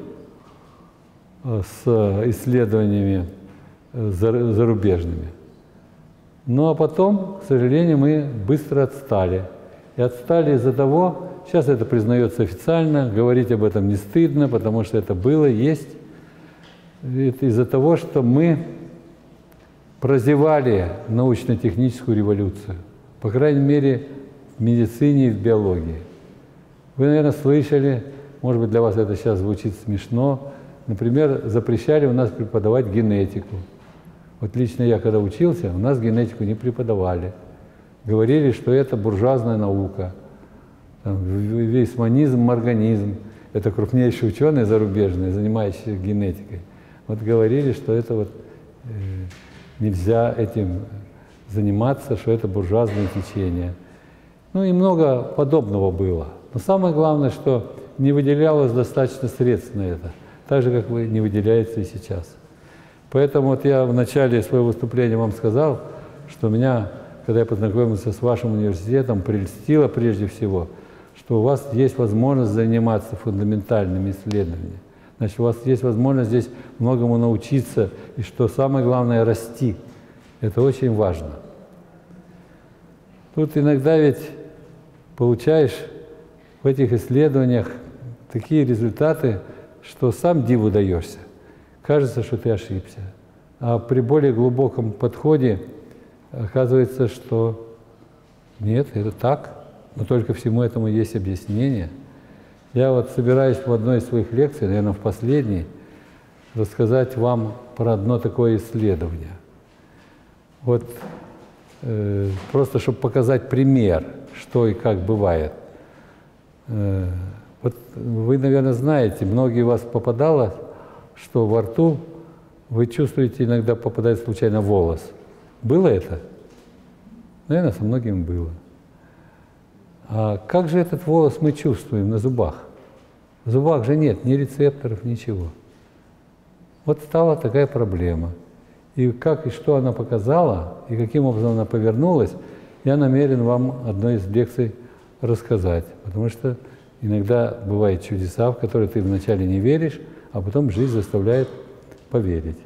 с исследованиями зарубежными. Ну а потом, к сожалению, мы быстро отстали. И отстали из-за того, сейчас это признается официально, говорить об этом не стыдно, потому что это было, есть. Это из-за того, что мы прозевали научно-техническую революцию, по крайней мере, в медицине и в биологии. Вы, наверное, слышали, может быть, для вас это сейчас звучит смешно, например, запрещали у нас преподавать генетику. Вот лично я, когда учился, у нас генетику не преподавали. Говорили, что это буржуазная наука. Вейсманизм, морганизм. Это крупнейшие ученые зарубежные, занимающиеся генетикой. Вот говорили, что это вот нельзя этим заниматься, что это буржуазное течение. Ну и много подобного было. Но самое главное, что не выделялось достаточно средств на это. Так же, как не выделяется и сейчас. Поэтому вот я в начале своего выступления вам сказал, что меня, когда я познакомился с вашим университетом, прельстило прежде всего, что у вас есть возможность заниматься фундаментальными исследованиями. Значит, у вас есть возможность здесь многому научиться, и что самое главное – расти. Это очень важно. Тут иногда ведь получаешь в этих исследованиях такие результаты, что сам диву даешься. Кажется, что ты ошибся. А при более глубоком подходе оказывается, что нет, это так, но только всему этому есть объяснение. Я вот собираюсь в одной из своих лекций, наверное, в последней, рассказать вам про одно такое исследование. Вот просто чтобы показать пример, что и как бывает. Вот вы, наверное, знаете, многие у вас попадало, что во рту вы чувствуете, иногда попадает случайно волос. Было это? Наверное, со многими было. А как же этот волос мы чувствуем на зубах? В зубах же нет ни рецепторов, ничего. Вот стала такая проблема. И как и что она показала, и каким образом она повернулась, я намерен вам одной из лекций рассказать. Потому что иногда бывают чудеса, в которые ты вначале не веришь, а потом жизнь заставляет поверить.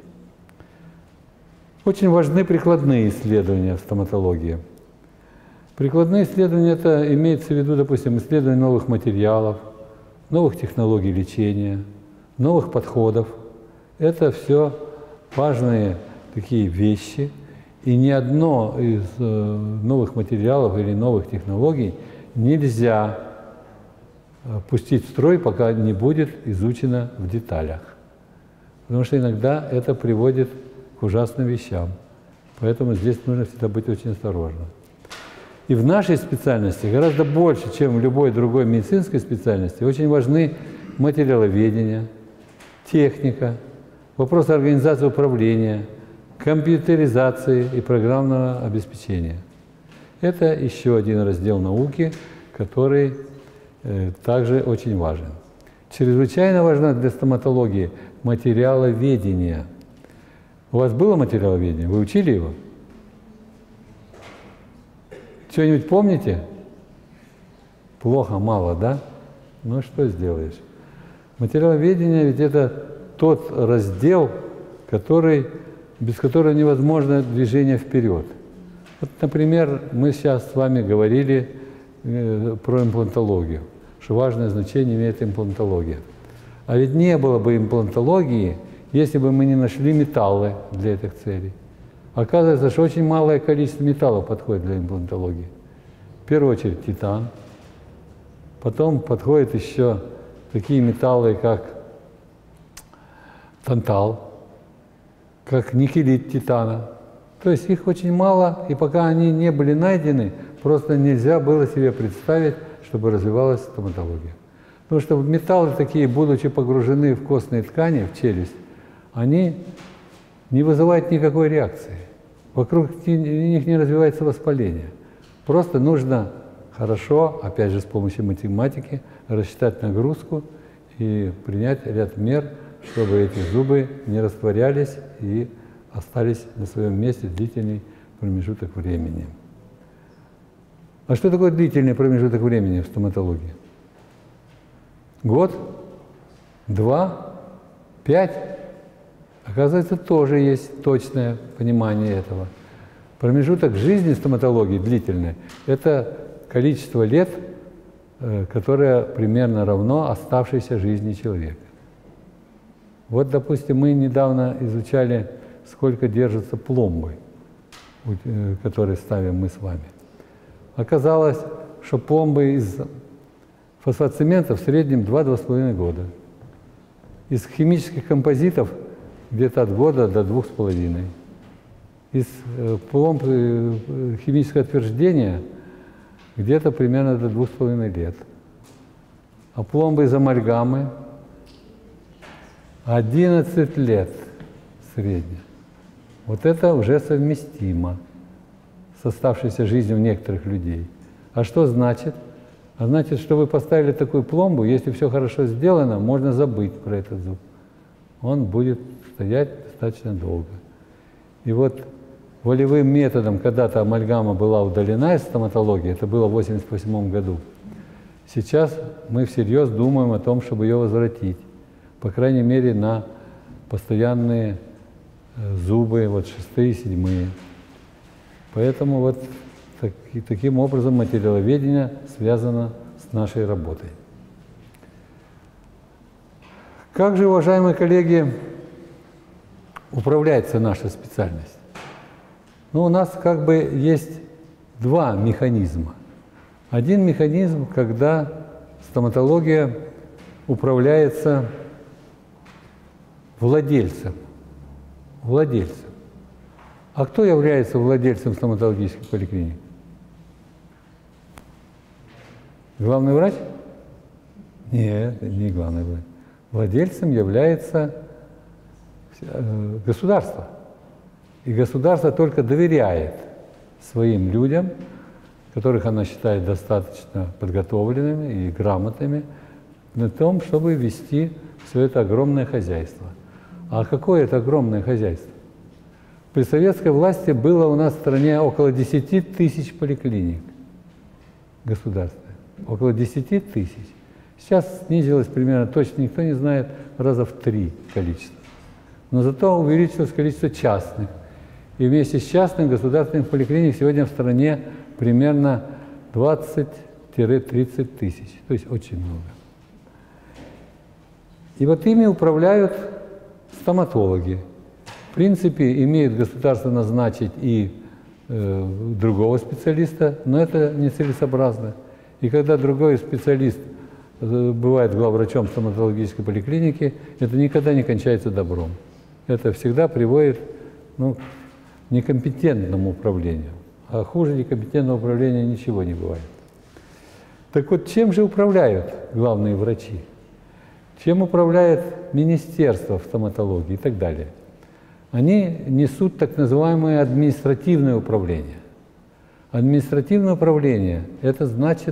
Очень важны прикладные исследования в стоматологии. Прикладные исследования – это имеется в виду, допустим, исследование новых материалов, новых технологий лечения, новых подходов. Это все важные такие вещи, и ни одно из новых материалов или новых технологий нельзя пустить в строй, пока не будет изучено в деталях. Потому что иногда это приводит к ужасным вещам. Поэтому здесь нужно всегда быть очень осторожным. И в нашей специальности гораздо больше, чем в любой другой медицинской специальности, очень важны материаловедение, техника, вопросы организации управления, компьютеризации и программного обеспечения. Это еще один раздел науки, который также очень важен. Чрезвычайно важно для стоматологии материаловедение. У вас было материаловедение? Вы учили его? Что-нибудь помните? Плохо, мало, да? Ну что сделаешь? Материаловедение ведь это тот раздел, без которого невозможно движение вперед. Вот, например, мы сейчас с вами говорили про имплантологию, что важное значение имеет имплантология. А ведь не было бы имплантологии, если бы мы не нашли металлы для этих целей. Оказывается, что очень малое количество металлов подходит для имплантологии. В первую очередь титан, потом подходят еще такие металлы, как тантал, как никелит титана. То есть их очень мало, и пока они не были найдены, просто нельзя было себе представить, чтобы развивалась стоматология. Потому что металлы такие, будучи погружены в костные ткани, в челюсть, они не вызывают никакой реакции. Вокруг них не развивается воспаление. Просто нужно хорошо, опять же с помощью математики, рассчитать нагрузку и принять ряд мер, чтобы эти зубы не растворялись и остались на своем месте длительный промежуток времени. А что такое длительный промежуток времени в стоматологии? Год? 2? 5? Оказывается, тоже есть точное понимание этого. Промежуток жизни стоматологии длительный – это количество лет, которое примерно равно оставшейся жизни человека. Вот, допустим, мы недавно изучали, сколько держатся пломбы, которые ставим мы с вами. Оказалось, что пломбы из фосфоцемента в среднем 2–2,5 года. Из химических композитов где-то от года до 2,5. Из пломб химического отверждения где-то примерно до 2,5 лет. А пломбы из амальгамы 11 лет в среднем. Вот это уже совместимо с оставшейся жизнью некоторых людей. А что значит? А значит, что вы поставили такую пломбу, если все хорошо сделано, можно забыть про этот зуб. Он будет стоять достаточно долго. И вот волевым методом когда-то амальгама была удалена из стоматологии, это было в 1988 году. Сейчас мы всерьез думаем о том, чтобы ее возвратить. По крайней мере, на постоянные зубы, вот 6-е и 7-е. Поэтому вот таким образом материаловедение связано с нашей работой. Как же, уважаемые коллеги, управляется наша специальность? Ну, у нас как бы есть два механизма. Один механизм, когда стоматология управляется владельцем. А кто является владельцем стоматологических поликлиник? Главный врач? Нет, не главный врач. Владельцем является государство. И государство только доверяет своим людям, которых она считает достаточно подготовленными и грамотными, на том, чтобы вести все это огромное хозяйство. А какое это огромное хозяйство? При советской власти было у нас в стране около 10 тысяч поликлиник государственных. Около 10 тысяч. Сейчас снизилось примерно, точно никто не знает, раза в 3 количество. Но зато увеличилось количество частных. И вместе с частных государственных поликлиник сегодня в стране примерно 20–30 тысяч. То есть очень много. И вот ими управляют стоматологи. В принципе, имеет государство назначить и другого специалиста, но это нецелесообразно. И когда другой специалист бывает главврачом стоматологической поликлиники, это никогда не кончается добром. Это всегда приводит к некомпетентному управлению. А хуже некомпетентного управления ничего не бывает. Так вот, чем же управляют главные врачи? Чем управляет министерство в стоматологии и так далее? Они несут так называемое административное управление. Административное управление – это значит,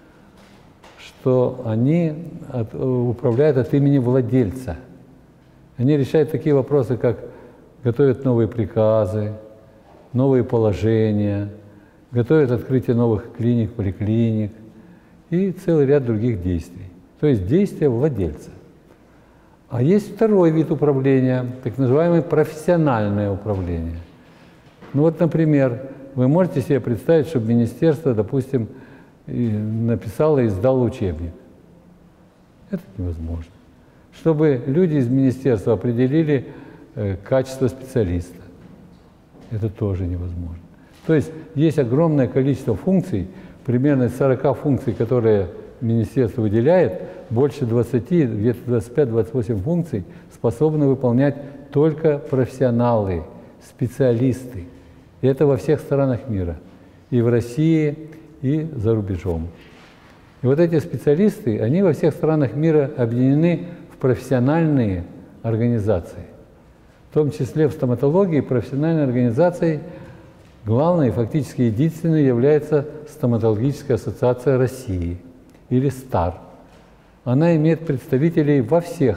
что они управляют от имени владельца. Они решают такие вопросы, как готовят новые приказы, новые положения, готовят открытие новых клиник, поликлиник и целый ряд других действий. То есть действия владельца. А есть второй вид управления, так называемое профессиональное управление. Ну вот, например, вы можете себе представить, чтобы министерство, допустим, написало и издало учебник. Это невозможно. Чтобы люди из министерства определили качество специалиста. Это тоже невозможно. То есть есть огромное количество функций, примерно 40 функций, которые министерство выделяет, больше 20, где-то 25-28 функций способны выполнять только профессионалы, специалисты. И это во всех странах мира. И в России, и за рубежом. И вот эти специалисты, они во всех странах мира объединены в профессиональные организации. В том числе в стоматологии профессиональной организацией главной и фактически единственной является Стоматологическая ассоциация России, или СТАР. Она имеет представителей во всех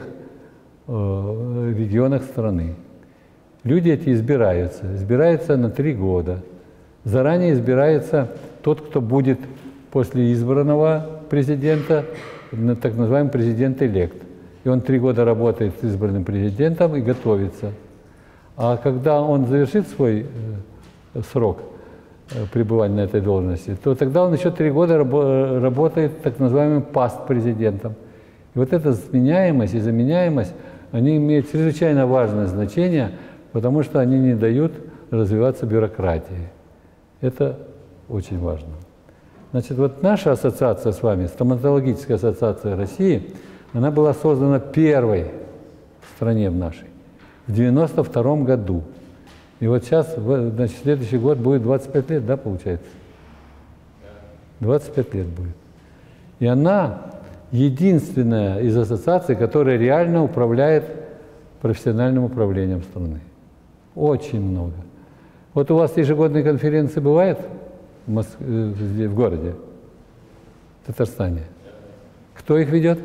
регионах страны. Люди эти избираются на 3 года. Заранее избирается тот, кто будет после избранного президента, так называемый президент-элект. И он 3 года работает с избранным президентом и готовится. А когда он завершит свой срок пребывания на этой должности, то тогда он еще 3 года работает так называемым паст-президентом. И вот эта сменяемость и заменяемость, они имеют чрезвычайно важное значение, потому что они не дают развиваться бюрократии. Это очень важно. Значит, вот наша ассоциация с вами, Стоматологическая ассоциация России, она была создана первой в стране в нашей, в 1992 году. И вот сейчас, значит, следующий год будет 25 лет, да, получается? 25 лет будет. И она единственная из ассоциаций, которая реально управляет профессиональным управлением страны. Очень много. Вот у вас ежегодные конференции бывают в городе, в Татарстане? Кто их ведет?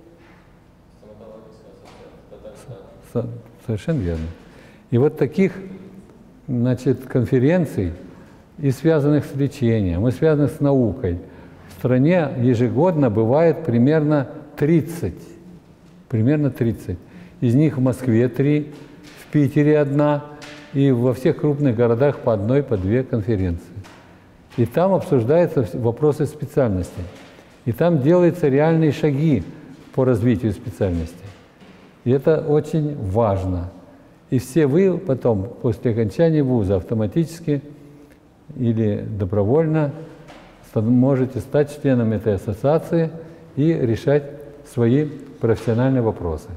Совершенно верно. И вот таких, значит, конференций, и связанных с лечением, и связанных с наукой, в стране ежегодно бывает примерно 30. Примерно 30. Из них в Москве 3, в Питере 1, и во всех крупных городах по 1, по 2 конференции. И там обсуждаются вопросы специальности. И там делаются реальные шаги по развитию специальности. И это очень важно. И все вы потом, после окончания вуза, автоматически или добровольно можете стать членом этой ассоциации и решать свои профессиональные вопросы.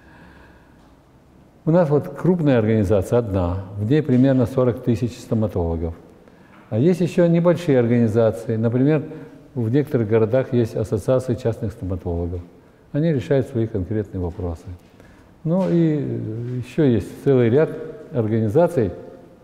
У нас вот крупная организация одна, в ней примерно 40 тысяч стоматологов. А есть еще небольшие организации. Например, в некоторых городах есть ассоциации частных стоматологов. Они решают свои конкретные вопросы. Ну и еще есть целый ряд организаций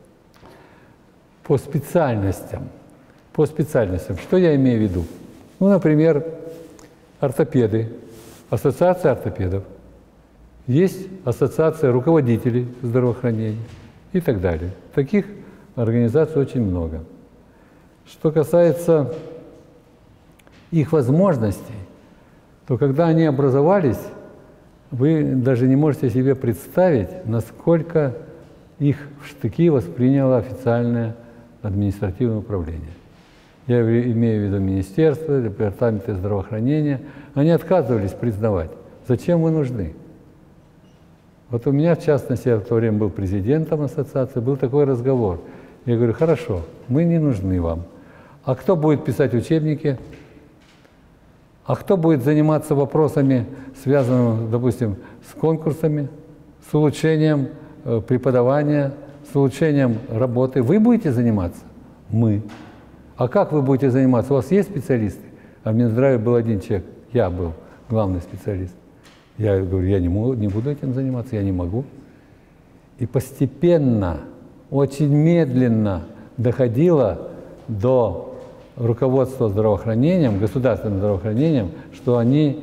по специальностям. По специальностям. Что я имею в виду? Ну, например, ортопеды, ассоциация ортопедов. Есть ассоциация руководителей здравоохранения и так далее. Таких организаций очень много. Что касается их возможностей, то когда они образовались, вы даже не можете себе представить, насколько их в штыки восприняло официальное административное управление. Я имею в виду министерство, департаменты здравоохранения. Они отказывались признавать, зачем вы нужны. Вот у меня, в частности, я в то время был президентом ассоциации, был такой разговор. Я говорю, хорошо, мы не нужны вам. А кто будет писать учебники? А кто будет заниматься вопросами, связанными, допустим, с конкурсами, с улучшением преподавания, с улучшением работы? Вы будете заниматься? Мы. А как вы будете заниматься? У вас есть специалисты? А в Минздраве был один человек, я был главный специалист. Я говорю, я не буду этим заниматься, я не могу. И постепенно, очень медленно доходило до руководства здравоохранением, государственным здравоохранением, что они,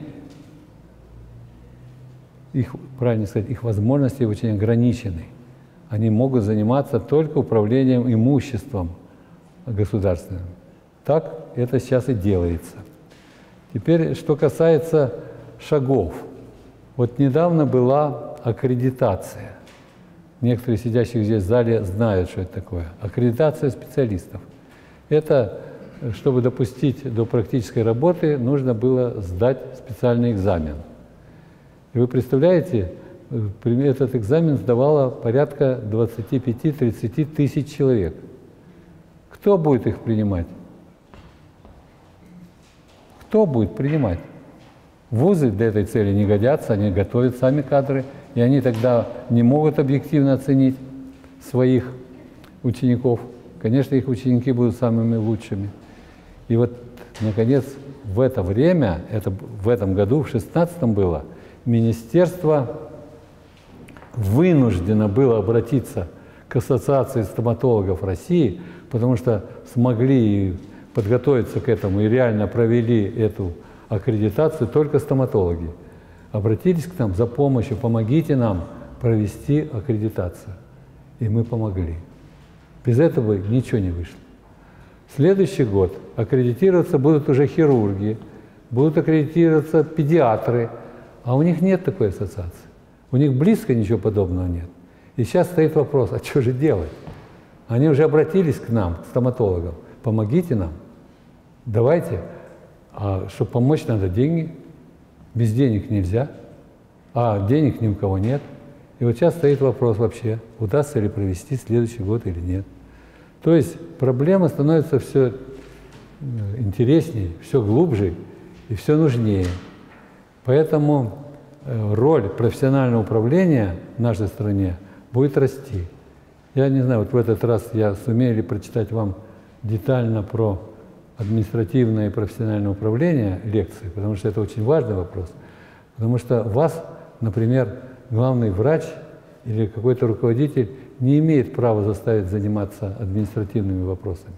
правильно сказать, их возможности очень ограничены. Они могут заниматься только управлением имуществом государственным. Так это сейчас и делается. Теперь, что касается шагов. Вот недавно была аккредитация. Некоторые сидящие здесь в зале знают, что это такое. Аккредитация специалистов. Это, чтобы допустить до практической работы, нужно было сдать специальный экзамен. И вы представляете, этот экзамен сдавало порядка 25-30 тысяч человек. Кто будет их принимать? Кто будет принимать? Вузы для этой цели не годятся, они готовят сами кадры, и они тогда не могут объективно оценить своих учеников. Конечно, их ученики будут самыми лучшими. И вот, наконец, в это время, в этом году, в 2016 было, министерство вынуждено было обратиться к Ассоциации стоматологов России, потому что смогли подготовиться к этому и реально провели эту аккредитацию только стоматологи. Обратились к нам за помощью, помогите нам провести аккредитацию. И мы помогли. Без этого ничего не вышло. Следующий год аккредитироваться будут уже хирурги, будут аккредитироваться педиатры, а у них нет такой ассоциации. У них близко ничего подобного нет. И сейчас стоит вопрос, а что же делать? Они уже обратились к нам, к стоматологам, помогите нам, давайте. А чтобы помочь, надо деньги. Без денег нельзя. А денег ни у кого нет. И вот сейчас стоит вопрос вообще, удастся ли провести следующий год или нет. То есть проблема становится все интереснее, все глубже и все нужнее. Поэтому роль профессионального управления в нашей стране будет расти. Я не знаю, вот в этот раз я сумею ли прочитать вам детально про административное и профессиональное управление лекции, потому что это очень важный вопрос. Потому что вас, например, главный врач или какой-то руководитель не имеет права заставить заниматься административными вопросами.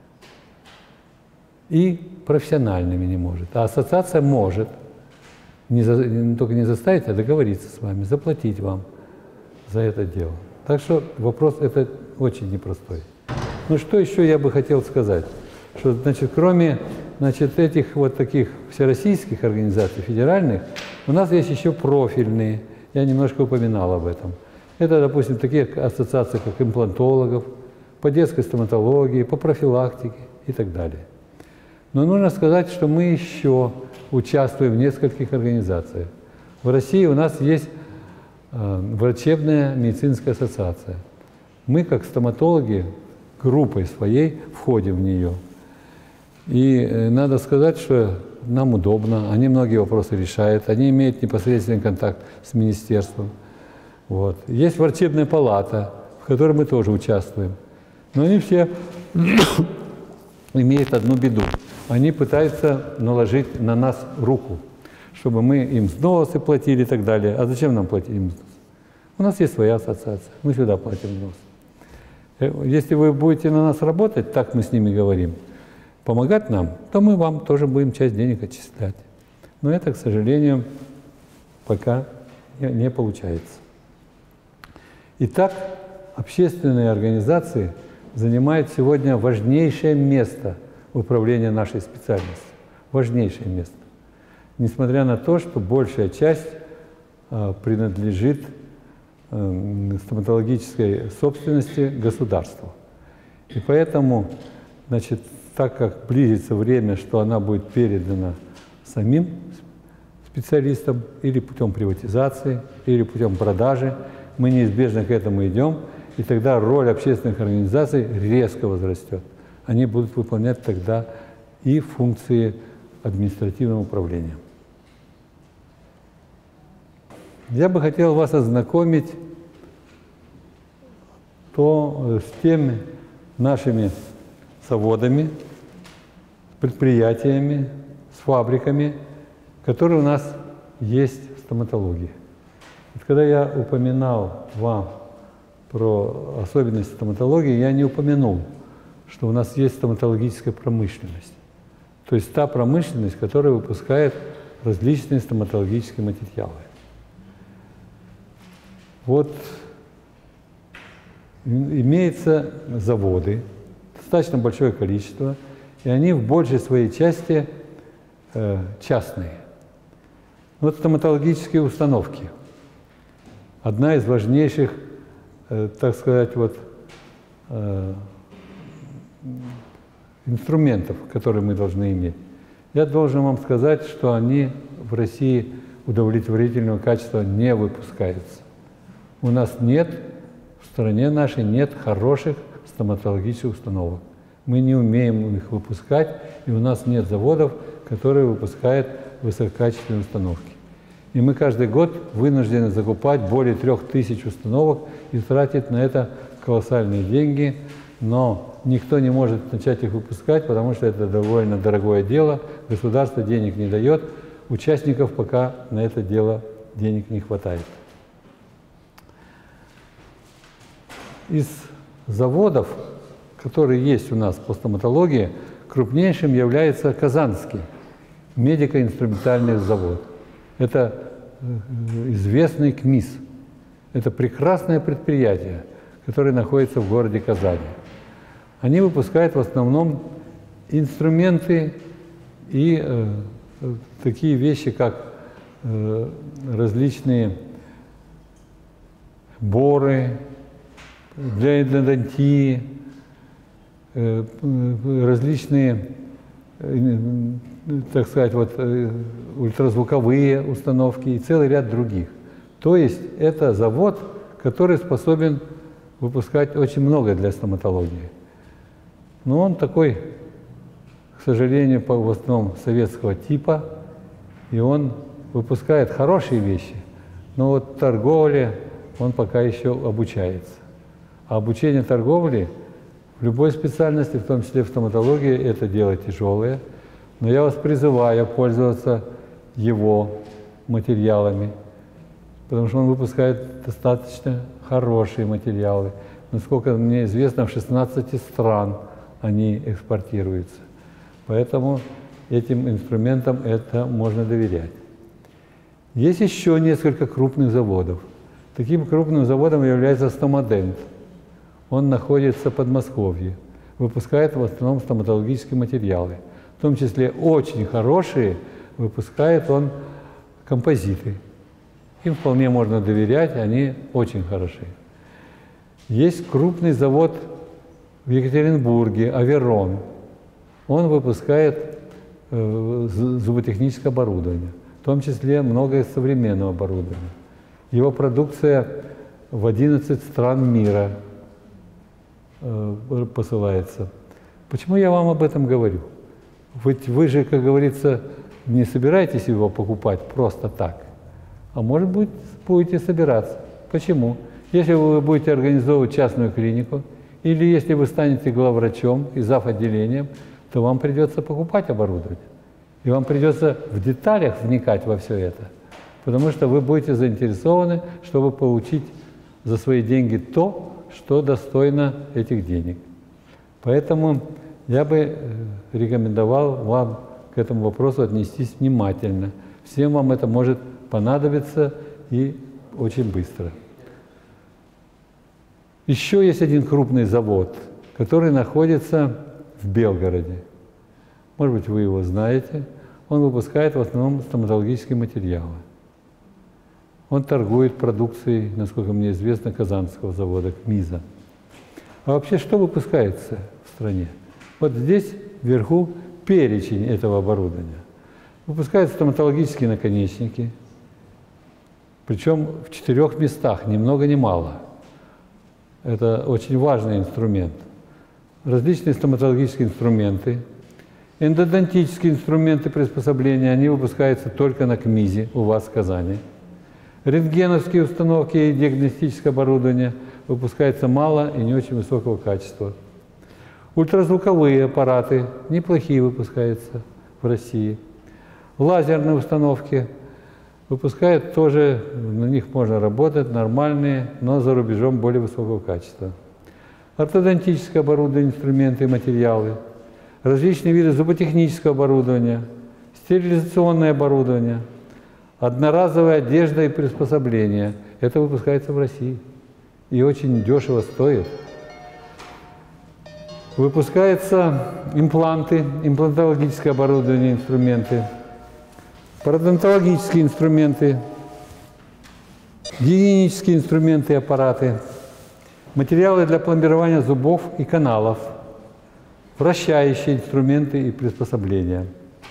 И профессиональными не может. А ассоциация может только не заставить, а договориться с вами, заплатить вам за это дело. Так что вопрос это очень непростой. Ну что еще я бы хотел сказать? Что, значит, кроме этих вот таких всероссийских организаций, федеральных, у нас есть еще профильные. Я немножко упоминал об этом. Это, допустим, такие ассоциации, как имплантологов, по детской стоматологии, по профилактике и так далее. Но нужно сказать, что мы еще участвуем в нескольких организациях. В России у нас есть врачебная медицинская ассоциация. Мы, как стоматологи, группой своей входим в нее. И надо сказать, что нам удобно, они многие вопросы решают, они имеют непосредственный контакт с министерством. Вот. Есть врачебная палата, в которой мы тоже участвуем. Но они все имеют одну беду. Они пытаются наложить на нас руку, чтобы мы им взносы платили и так далее. А зачем нам платить им взносы? У нас есть своя ассоциация, мы сюда платим взносы. Если вы будете на нас работать, так мы с ними говорим, помогать нам, то мы вам тоже будем часть денег отчислять. Но это, к сожалению, пока не получается. Итак, общественные организации занимают сегодня важнейшее место в управлении нашей специальностью. Важнейшее место. Несмотря на то, что большая часть принадлежит стоматологической собственности государству. И поэтому, значит, так как близится время, что она будет передана самим специалистам или путем приватизации, или путем продажи. Мы неизбежно к этому идем, и тогда роль общественных организаций резко возрастет. Они будут выполнять тогда и функции административного управления. Я бы хотел вас ознакомить с теми нашими заводами, предприятиями, с фабриками, которые у нас есть в стоматологии. Вот когда я упоминал вам про особенности стоматологии, я не упомянул, что у нас есть стоматологическая промышленность. То есть та промышленность, которая выпускает различные стоматологические материалы. Вот имеются заводы, достаточно большое количество, и они в большей своей части частные. Вот стоматологические установки. Одна из важнейших, так сказать, инструментов, которые мы должны иметь. Я должен вам сказать, что они в России удовлетворительного качества не выпускаются. У нас нет, в стране нашей нет хороших стоматологических установок. Мы не умеем их выпускать, и у нас нет заводов, которые выпускают высококачественные установки. И мы каждый год вынуждены закупать более 3000 установок и тратить на это колоссальные деньги, но никто не может начать их выпускать, потому что это довольно дорогое дело, государство денег не дает, участников пока на это дело денег не хватает. Из заводов, которые есть у нас по стоматологии, крупнейшим является Казанский медико-инструментальный завод. Это известный КМИС. Это прекрасное предприятие, которое находится в городе Казани. Они выпускают в основном инструменты и такие вещи, как различные боры для эндодонтии, различные, так сказать, ультразвуковые установки и целый ряд других. То есть это завод, который способен выпускать очень много для стоматологии. Но он такой, к сожалению, в основном советского типа, и он выпускает хорошие вещи, но вот торговле он пока еще обучается. А обучение торговли в любой специальности, в том числе в стоматологии, это дело тяжелое. Но я вас призываю пользоваться его материалами, потому что он выпускает достаточно хорошие материалы. Насколько мне известно, в 16 стран они экспортируются. Поэтому этим инструментам это можно доверять. Есть еще несколько крупных заводов. Таким крупным заводом является Стомадент. Он находится в Подмосковье, выпускает в основном стоматологические материалы. В том числе очень хорошие, выпускает он композиты. Им вполне можно доверять, они очень хорошие. Есть крупный завод в Екатеринбурге, Аверон. Он выпускает зуботехническое оборудование, в том числе много современного оборудования. Его продукция в 11 стран мира посылается. Почему я вам об этом говорю? Ведь вы же, как говорится, не собираетесь его покупать просто так, а может быть, будете собираться. Почему? Если вы будете организовывать частную клинику, или если вы станете главврачом и зав. Отделением, то вам придется покупать оборудование. И вам придется в деталях вникать во все это, потому что вы будете заинтересованы, чтобы получить за свои деньги то, что достойно этих денег. Поэтому я бы рекомендовал вам к этому вопросу отнестись внимательно. Всем вам это может понадобиться и очень быстро. Еще есть один крупный завод, который находится в Белгороде. Может быть, вы его знаете. Он выпускает в основном стоматологические материалы. Он торгует продукцией, насколько мне известно, Казанского завода КМИЗа. А вообще, что выпускается в стране? Вот здесь вверху перечень этого оборудования. Выпускаются стоматологические наконечники, причем в 4 местах, ни много ни мало. Это очень важный инструмент. Различные стоматологические инструменты, эндодонтические инструменты приспособления, они выпускаются только на КМИЗе у вас в Казани. Рентгеновские установки и диагностическое оборудование выпускается мало и не очень высокого качества. Ультразвуковые аппараты неплохие выпускаются в России. Лазерные установки выпускают тоже, на них можно работать, нормальные, но за рубежом более высокого качества. Ортодонтическое оборудование, инструменты и материалы, различные виды зуботехнического оборудования, стерилизационное оборудование, одноразовая одежда и приспособления. Это выпускается в России и очень дешево стоит. Выпускаются импланты, имплантологическое оборудование, инструменты, пародонтологические инструменты, гигиенические инструменты и аппараты, материалы для пломбирования зубов и каналов, вращающие инструменты и приспособления.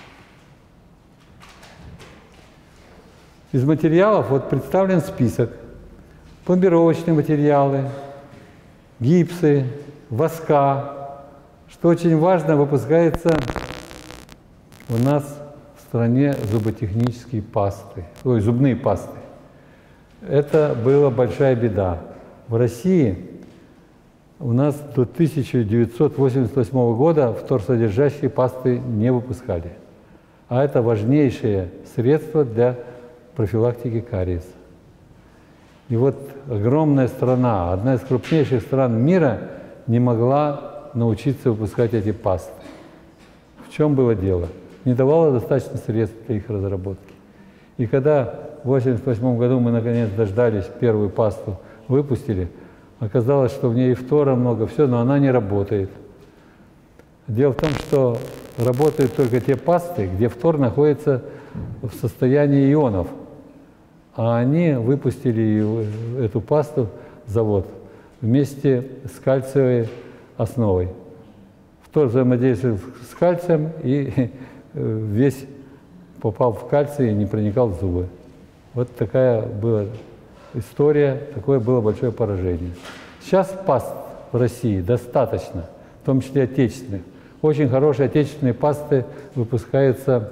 Из материалов вот представлен список. Пломбировочные материалы, гипсы, воска. Что очень важно, выпускается у нас в стране зуботехнические пасты, зубные пасты. Это была большая беда. В России у нас до 1988 года фторсодержащие пасты не выпускали. А это важнейшее средство для профилактики кариеса. И вот огромная страна, одна из крупнейших стран мира, не могла научиться выпускать эти пасты. В чем было дело? Не давала достаточно средств для их разработки. И когда в 1988 году мы наконец дождались, первую пасту выпустили, оказалось, что в ней и фтора много, все, но она не работает. Дело в том, что работают только те пасты, где фтор находится в состоянии ионов. А они выпустили эту пасту, завод, вместе с кальциевой основой. Фтор взаимодействует с кальцием и весь попал в кальций и не проникал в зубы. Вот такая была история, такое было большое поражение. Сейчас паст в России достаточно, в том числе отечественных. Очень хорошие отечественные пасты выпускаются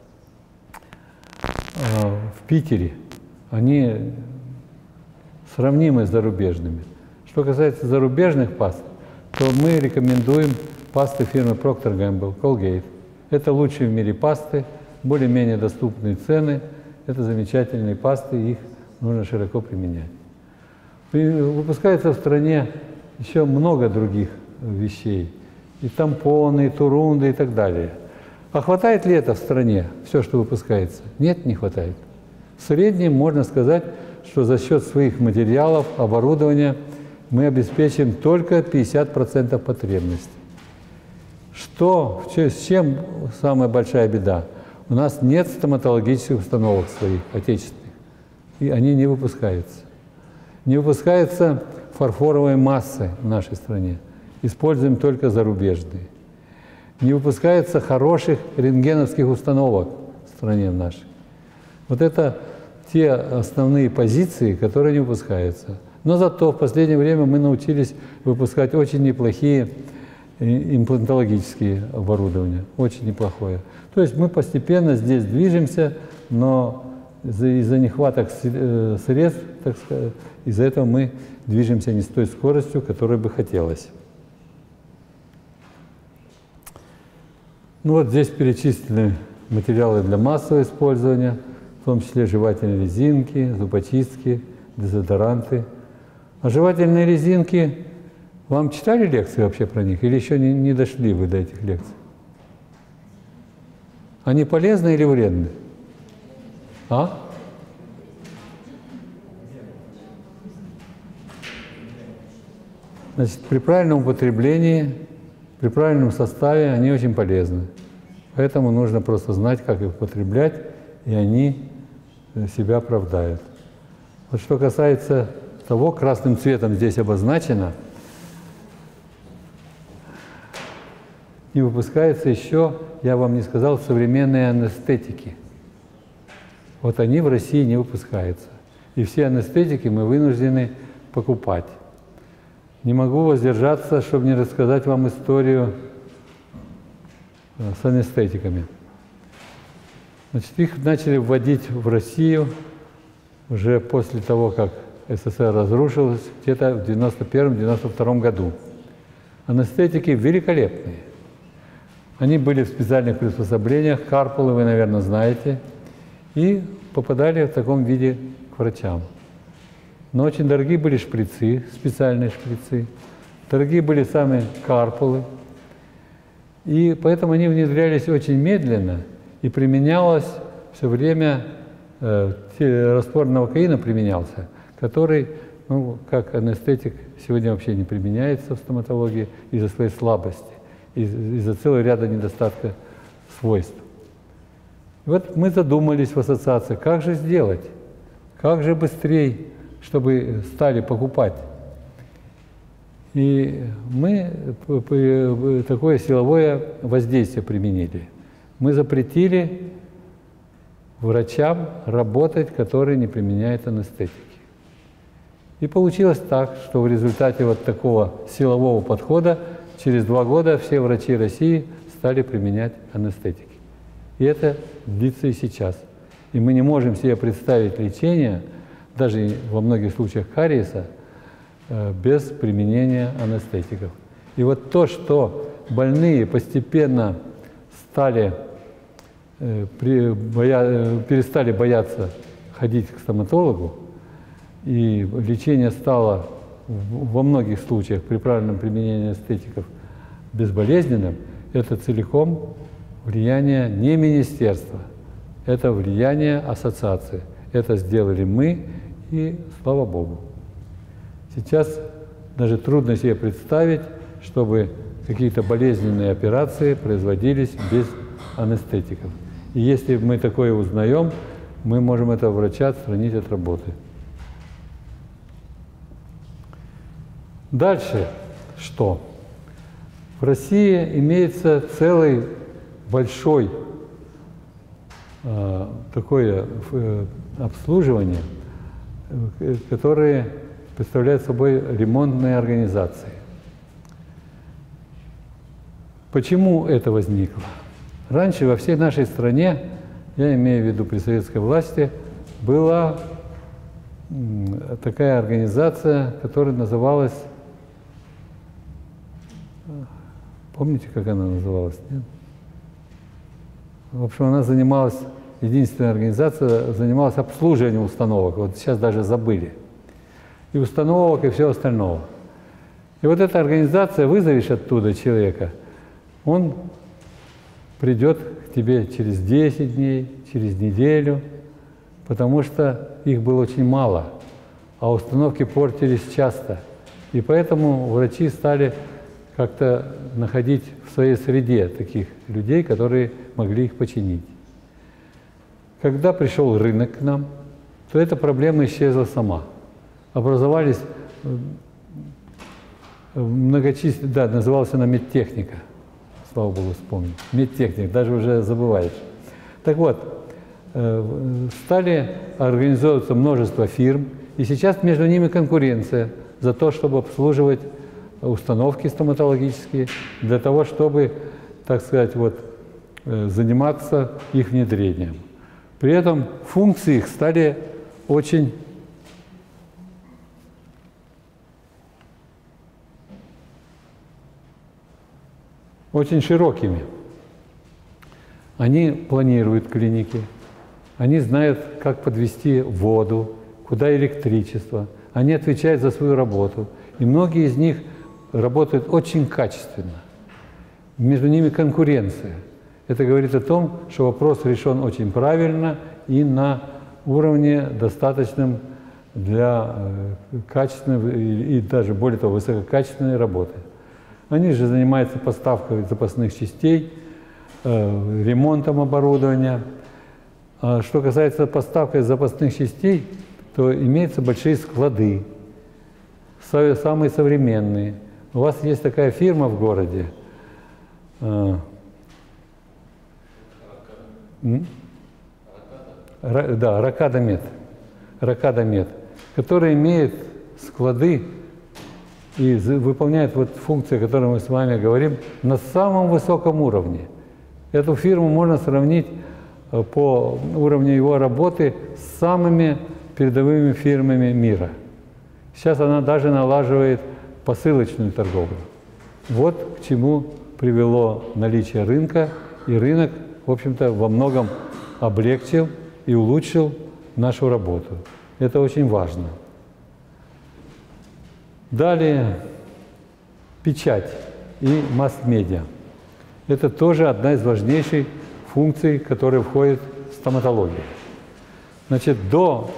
в Питере. Они сравнимы с зарубежными. Что касается зарубежных паст, то мы рекомендуем пасты фирмы Procter & Gamble, Colgate. Это лучшие в мире пасты, более-менее доступные цены. Это замечательные пасты, их нужно широко применять. Выпускается в стране еще много других вещей. И тампоны, и турунды, и так далее. А хватает ли это в стране, все, что выпускается? Нет, не хватает. В среднем можно сказать, что за счет своих материалов, оборудования мы обеспечим только 50% потребностей. С чем самая большая беда? У нас нет стоматологических установок своих, отечественных, и они не выпускаются. Не выпускаются фарфоровые массы в нашей стране, используем только зарубежные. Не выпускается хороших рентгеновских установок в стране нашей. Вот это те основные позиции, которые не выпускаются. Но зато в последнее время мы научились выпускать очень неплохие имплантологические оборудования, очень неплохое. То есть мы постепенно здесь движемся, но из-за нехваток средств, так сказать, из-за этого мы движемся не с той скоростью, которой бы хотелось. Ну вот здесь перечислены материалы для массового использования, в том числе жевательные резинки, зубочистки, дезодоранты. А жевательные резинки, вам читали лекции вообще про них или еще не дошли вы до этих лекций? Они полезны или вредны? А? Значит, при правильном употреблении, при правильном составе они очень полезны. Поэтому нужно просто знать, как их употреблять, и они себя оправдают. Вот что касается того, красным цветом здесь обозначено, не выпускаются еще, я вам не сказал, современные анестетики. Вот они в России не выпускаются. И все анестетики мы вынуждены покупать. Не могу воздержаться, чтобы не рассказать вам историю с анестетиками. Значит, их начали вводить в Россию уже после того, как СССР разрушилась, где-то в 1991-1992 году. Анестетики великолепные. Они были в специальных приспособлениях, карпулы вы, наверное, знаете, и попадали в таком виде к врачам. Но очень дорогие были шприцы, специальные шприцы, дорогие были сами карпулы, и поэтому они внедрялись очень медленно, и применялось все время, раствор новокаина применялся, который, ну, как анестетик, сегодня вообще не применяется в стоматологии из-за своей слабости, из-за целого ряда недостатков свойств. И вот мы задумались в ассоциации, как же сделать, как же быстрее, чтобы стали покупать. И мы такое силовое воздействие применили. Мы запретили врачам работать, которые не применяют анестетики. И получилось так, что в результате вот такого силового подхода через 2 года все врачи России стали применять анестетики. И это длится и сейчас. И мы не можем себе представить лечение, даже во многих случаях кариеса, без применения анестетиков. И вот то, что больные постепенно перестали бояться ходить к стоматологу, и лечение стало во многих случаях при правильном применении анестетиков безболезненным, это целиком влияние не министерства, это влияние ассоциации. Это сделали мы, и слава Богу. Сейчас даже трудно себе представить, чтобы какие-то болезненные операции производились без анестетиков. И если мы такое узнаем, мы можем этого врача отстранить от работы. Дальше что? В России имеется целый большой такое обслуживание, которые представляют собой ремонтные организации. Почему это возникло? Раньше во всей нашей стране, я имею в виду при советской власти, была такая организация, которая называлась, помните, как она называлась? Нет? В общем, она занималась, единственная организация, занималась обслуживанием установок. Вот сейчас даже забыли. И установок, и всего остального. И вот эта организация, вызовешь оттуда человека, он придет к тебе через 10 дней, через неделю, потому что их было очень мало, а установки портились часто. И поэтому врачи стали как-то находить в своей среде таких людей, которые могли их починить. Когда пришел рынок к нам, то эта проблема исчезла сама. Образовались многочисленные, да, называлась она медтехника, слава Богу, вспомнил. Медтехник, даже уже забываешь. Так вот, стали организовываться множество фирм, и сейчас между ними конкуренция за то, чтобы обслуживать установки стоматологические, для того, чтобы, так сказать, вот, заниматься их внедрением. При этом функции их стали очень широкими. Они планируют клиники, они знают, как подвести воду, куда электричество, они отвечают за свою работу. И многие из них работают очень качественно. Между ними конкуренция. Это говорит о том, что вопрос решен очень правильно и на уровне достаточном для качественной и даже более того высококачественной работы. Они же занимаются поставкой запасных частей, ремонтом оборудования. А что касается поставки запасных частей, то имеются большие склады, самые современные. У вас есть такая фирма в городе, Да, Ракада-Мед, который имеет склады и выполняет вот функции, о которых мы с вами говорим, на самом высоком уровне. Эту фирму можно сравнить по уровню его работы с самыми передовыми фирмами мира. Сейчас она даже налаживает посылочную торговлю. Вот к чему привело наличие рынка, и рынок, в общем-то, во многом облегчил и улучшил нашу работу. Это очень важно. Далее, печать и масс-медиа. Это тоже одна из важнейших функций, которые входят в стоматологию. Значит, до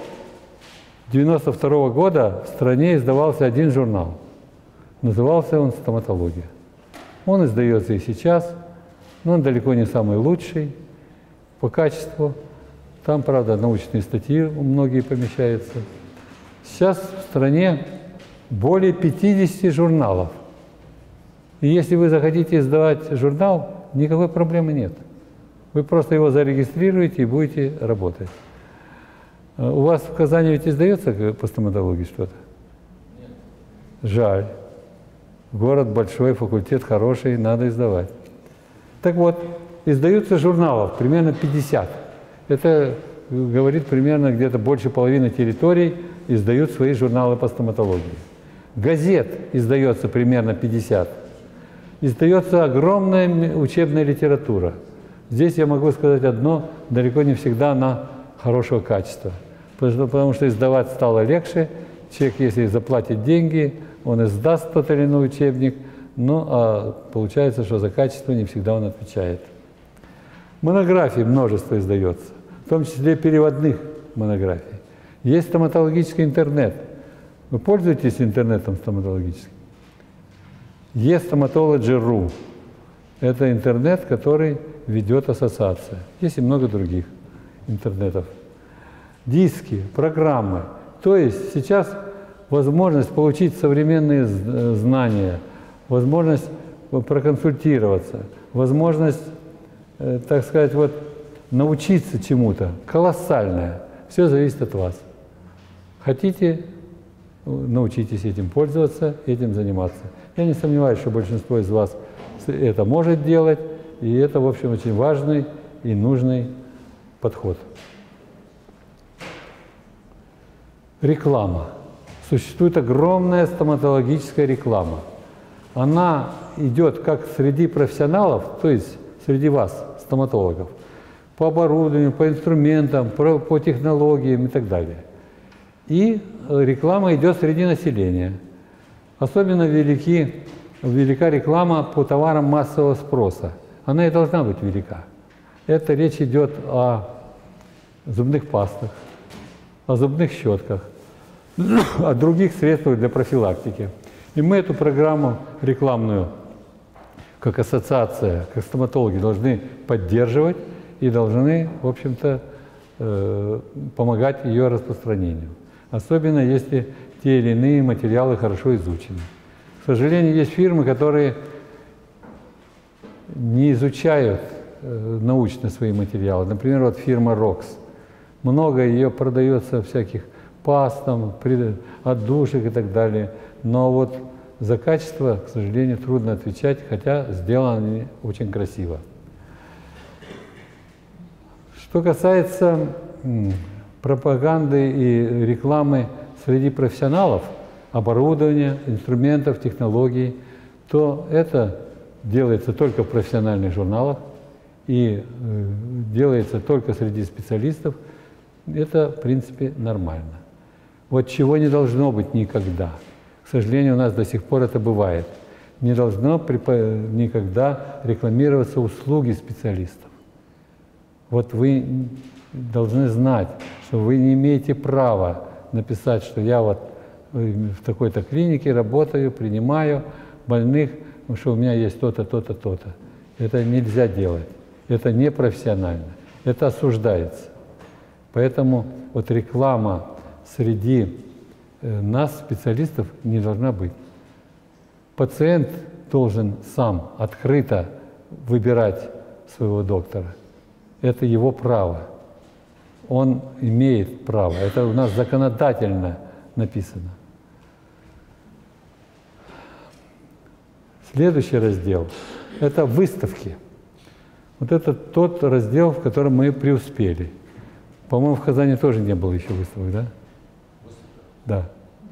1992 года в стране издавался один журнал. Назывался он «Стоматология». Он издается и сейчас, но он далеко не самый лучший по качеству. Там, правда, научные статьи многие помещаются. Сейчас в стране более 50 журналов. И если вы захотите издавать журнал, никакой проблемы нет. Вы просто его зарегистрируете и будете работать. У вас в Казани ведь издается по стоматологии что-то? Нет. Жаль. Город большой, факультет хороший, надо издавать. Так вот, издаются журналов примерно 50. Это говорит примерно где-то больше половины территорий издают свои журналы по стоматологии. Газет издается примерно 50. Издается огромная учебная литература. Здесь я могу сказать одно, далеко не всегда она хорошего качества. Потому что издавать стало легче. Человек, если заплатит деньги, он издаст тот или иной учебник, но получается, что за качество не всегда он отвечает. Монографий множество издается, в том числе переводных монографий. Есть стоматологический интернет. Вы пользуетесь интернетом стоматологическим? eStomatology.ru. Это интернет, который ведет ассоциация. Есть и много других интернетов. Диски, программы. То есть сейчас возможность получить современные знания, возможность проконсультироваться, возможность, так сказать, вот, научиться чему-то колоссальная. Все зависит от вас. Хотите, научитесь этим пользоваться, этим заниматься. Я не сомневаюсь, что большинство из вас это может делать, и это, в общем, очень важный и нужный подход. Реклама. Существует огромная стоматологическая реклама. Она идет как среди профессионалов, то есть среди вас, стоматологов, по оборудованию, по инструментам, по технологиям и так далее. И реклама идет среди населения. Особенно велика реклама по товарам массового спроса. Она и должна быть велика. Это речь идет о зубных пастах, о зубных щетках, о других средствах для профилактики. И мы эту программу рекламную, как ассоциация, как стоматологи, должны поддерживать и должны, в общем-то, помогать ее распространению. Особенно если те или иные материалы хорошо изучены. К сожалению, есть фирмы, которые не изучают научно свои материалы. Например, вот фирма ROX. Много ее продается всяких паст, отдушек и так далее. Но вот за качество, к сожалению, трудно отвечать, хотя сделаны они очень красиво. Что касается пропаганды и рекламы среди профессионалов, оборудования, инструментов, технологий, то это делается только в профессиональных журналах и делается только среди специалистов. Это, в принципе, нормально. Вот чего не должно быть никогда. К сожалению, у нас до сих пор это бывает. Не должно никогда рекламироваться услуги специалистов. Вот вы должны знать, что вы не имеете права написать, что я вот в такой-то клинике работаю, принимаю больных, потому что у меня есть то-то, то-то, то-то. Это нельзя делать. Это непрофессионально. Это осуждается. Поэтому вот реклама среди нас, специалистов, не должна быть. Пациент должен сам открыто выбирать своего доктора. Это его право. Он имеет право. Это у нас законодательно написано. Следующий раздел – это выставки. Вот это тот раздел, в котором мы преуспели. По-моему, в Казани тоже не было еще выставок, да? Да.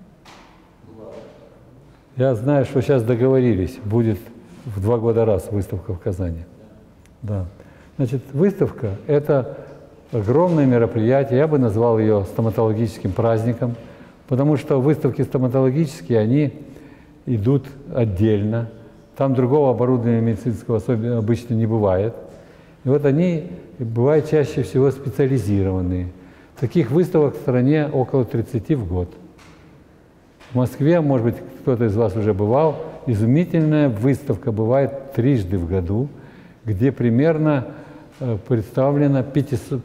Я знаю, что сейчас договорились, будет в 2 года раз выставка в Казани. Да. Значит, выставка – это огромное мероприятие, я бы назвал ее стоматологическим праздником, потому что выставки стоматологические, они идут отдельно, там другого оборудования медицинского обычно не бывает. И вот они бывают чаще всего специализированные. Таких выставок в стране около 30 в год. В Москве, может быть, кто-то из вас уже бывал, изумительная выставка бывает 3 раза в году, где примерно представлено 500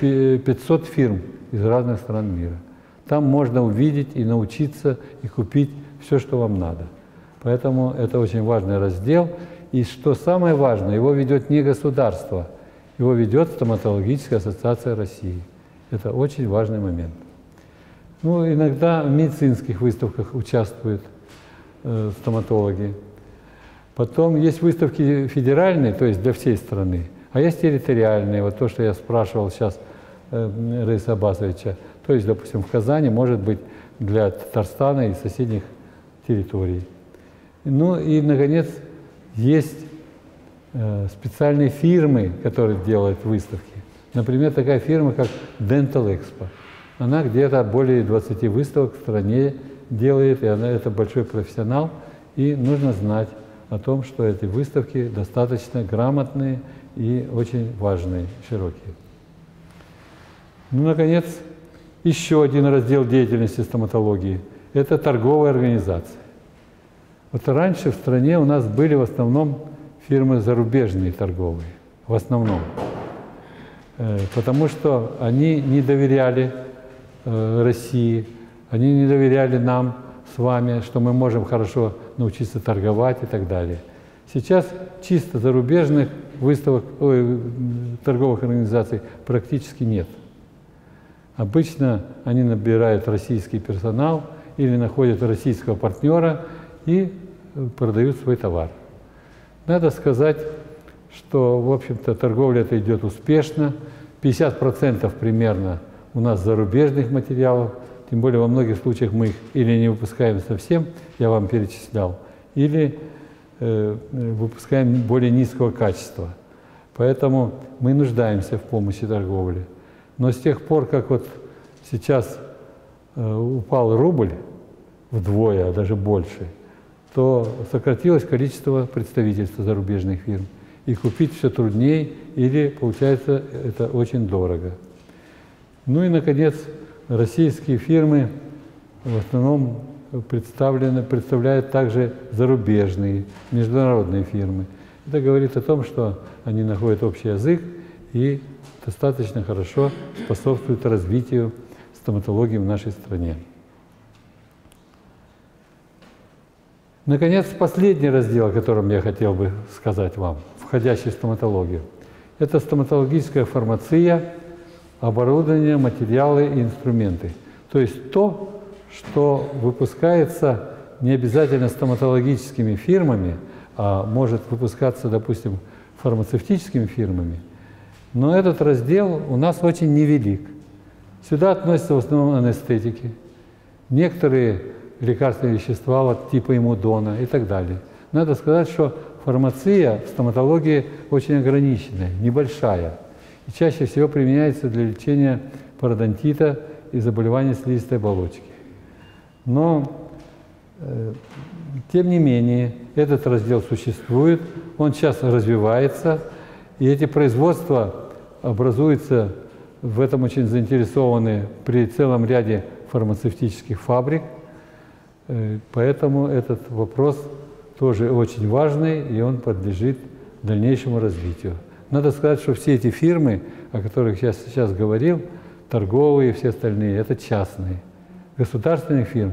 фирм из разных стран мира. Там можно увидеть и научиться, и купить все, что вам надо. Поэтому это очень важный раздел. И что самое важное, его ведет не государство, его ведет Стоматологическая ассоциация России. Это очень важный момент. Ну, иногда в медицинских выставках участвуют стоматологи. Потом есть выставки федеральные, то есть для всей страны, а есть территориальные, вот то, что я спрашивал сейчас Раиса Аббасовича. То есть, допустим, в Казани может быть для Татарстана и соседних территорий. Ну и, наконец, есть специальные фирмы, которые делают выставки. Например, такая фирма, как Dental Expo. Она где-то более 20 выставок в стране делает, и это большой профессионал. И нужно знать о том, что эти выставки достаточно грамотные и очень важные, широкие. Ну, наконец, еще один раздел деятельности стоматологии – это торговые организации. Вот раньше в стране у нас были в основном фирмы зарубежные торговые, в основном, потому что они не доверяли России, они не доверяли нам с вами, что мы можем хорошо научиться торговать и так далее. Сейчас чисто зарубежных выставок, торговых организаций практически нет. Обычно они набирают российский персонал или находят российского партнера и продают свой товар. Надо сказать, что, в общем-то, торговля эта идет успешно. 50% примерно у нас зарубежных материалов, тем более во многих случаях мы их или не выпускаем совсем, я вам перечислял, или выпускаем более низкого качества. Поэтому мы нуждаемся в помощи торговли. Но с тех пор, как вот сейчас упал рубль вдвое, а даже больше, то сократилось количество представительства зарубежных фирм. И купить все труднее, или, получается, это очень дорого. Ну и, наконец, российские фирмы в основном представляют также зарубежные, международные фирмы. Это говорит о том, что они находят общий язык и достаточно хорошо способствуют развитию стоматологии в нашей стране. Наконец, последний раздел, о котором я хотел бы сказать вам, входящий в стоматологию, это стоматологическая фармация, оборудование, материалы и инструменты. То есть то, что выпускается не обязательно стоматологическими фирмами, а может выпускаться, допустим, фармацевтическими фирмами. Но этот раздел у нас очень невелик. Сюда относятся в основном анестетики, некоторые лекарственные вещества вот, типа имудона и так далее. Надо сказать, что фармация в стоматологии очень ограниченная, небольшая. И чаще всего применяется для лечения пародонтита и заболеваний слизистой оболочки. Но, тем не менее, этот раздел существует, он сейчас развивается, и эти производства образуются, в этом очень заинтересованы при целом ряде фармацевтических фабрик. Поэтому этот вопрос тоже очень важный, и он подлежит дальнейшему развитию. Надо сказать, что все эти фирмы, о которых я сейчас говорил, торговые и все остальные, это частные. Государственных фирм,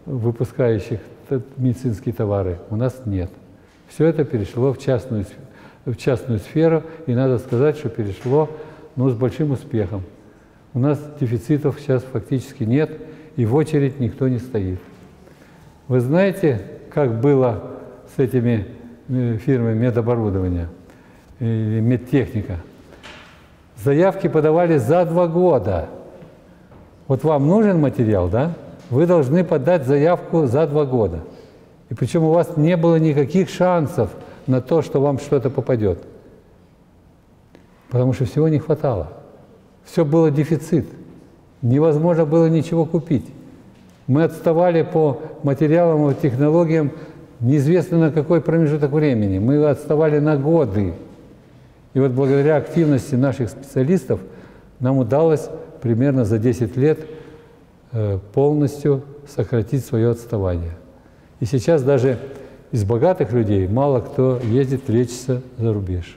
выпускающих медицинские товары, у нас нет. Все это перешло в частную в частную сферу, и надо сказать, что перешло с большим успехом. У нас дефицитов сейчас фактически нет, и в очередь никто не стоит. Вы знаете, как было с этими фирмами медоборудования, медтехника? Заявки подавали за 2 года. Вот вам нужен материал, да? Вы должны подать заявку за 2 года. И причем у вас не было никаких шансов на то, что вам что-то попадет. Потому что всего не хватало. Все было дефицит. Невозможно было ничего купить. Мы отставали по материалам и технологиям неизвестно на какой промежуток времени. Мы отставали на годы. И вот благодаря активности наших специалистов нам удалось примерно за 10 лет полностью сократить свое отставание. И сейчас даже из богатых людей мало кто ездит лечиться за рубеж.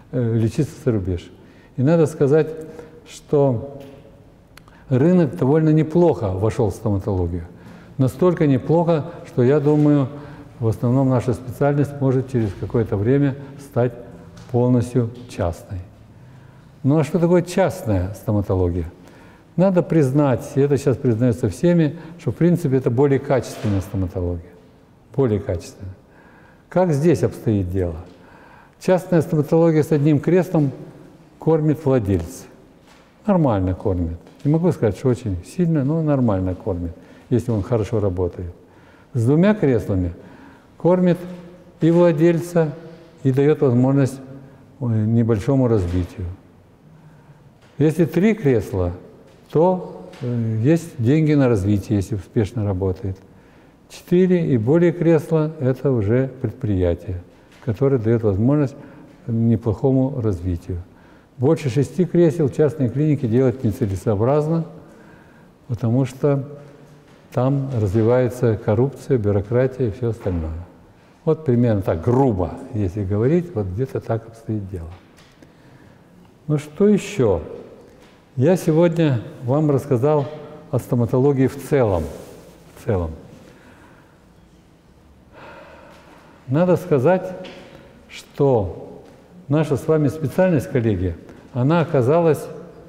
И надо сказать, что рынок довольно неплохо вошел в стоматологию. Настолько неплохо, что, я думаю, в основном наша специальность может через какое-то время стать полностью частной. Ну а что такое частная стоматология? Надо признать, и это сейчас признается всеми, что в принципе это более качественная стоматология. Более качественная. Как здесь обстоит дело? Частная стоматология с одним креслом кормит владельца. Нормально кормит. Не могу сказать, что очень сильно, но нормально кормит, если он хорошо работает. С 2 креслами кормит и владельца, и дает возможность небольшому развитию. Если 3 кресла, то есть деньги на развитие, если успешно работает. 4 и более кресла – это уже предприятие, которое дает возможность неплохому развитию. Больше 6 кресел в частной клинике делать нецелесообразно, потому что там развивается коррупция, бюрократия и все остальное. Вот примерно так, грубо, если говорить, вот где-то так обстоит дело. Ну что еще? Я сегодня вам рассказал о стоматологии в целом. Надо сказать, что наша с вами специальность, коллеги, она оказалась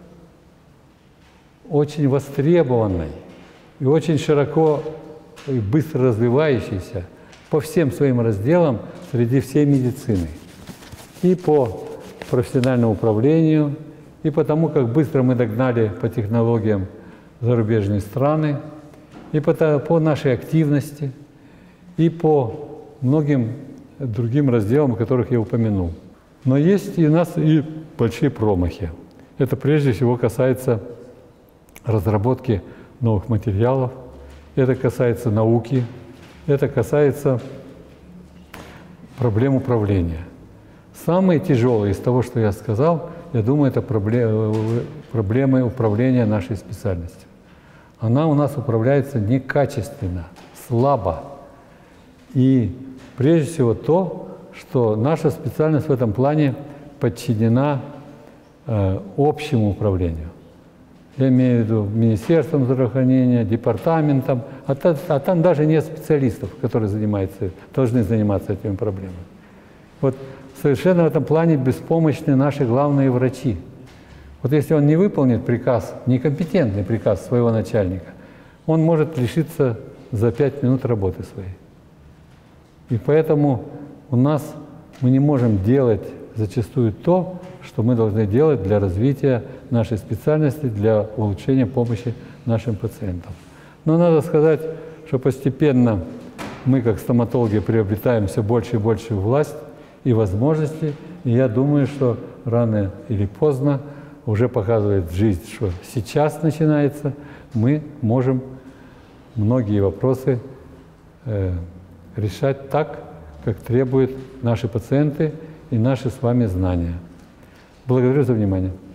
очень востребованной и очень широко и быстро развивающейся по всем своим разделам среди всей медицины. И по профессиональному управлению, и по тому, как быстро мы догнали по технологиям зарубежные страны, и по нашей активности, и по многим другим разделам, о которых я упомянул. Но есть и у нас и большие промахи. Это прежде всего касается разработки новых материалов, это касается науки, это касается проблем управления. Самые тяжелые из того, что я сказал, я думаю, это проблемы управления нашей специальностью. Она у нас управляется некачественно, слабо. И прежде всего то, что наша специальность в этом плане подчинена общему управлению. Я имею в виду Министерством здравоохранения, департаментом, а там даже нет специалистов, которые должны заниматься этими проблемами. Вот совершенно в этом плане беспомощны наши главные врачи. Вот если он не выполнит приказ, некомпетентный приказ своего начальника, он может лишиться за 5 минут работы своей. И поэтому мы не можем делать зачастую то, что мы должны делать для развития нашей специальности, для улучшения помощи нашим пациентам. Но надо сказать, что постепенно мы, как стоматологи, приобретаем все больше и больше власть и возможности. И я думаю, что рано или поздно уже показывает жизнь, что сейчас начинается, мы можем многие вопросы решать так, как требуют наши пациенты и наши с вами знания. Благодарю за внимание.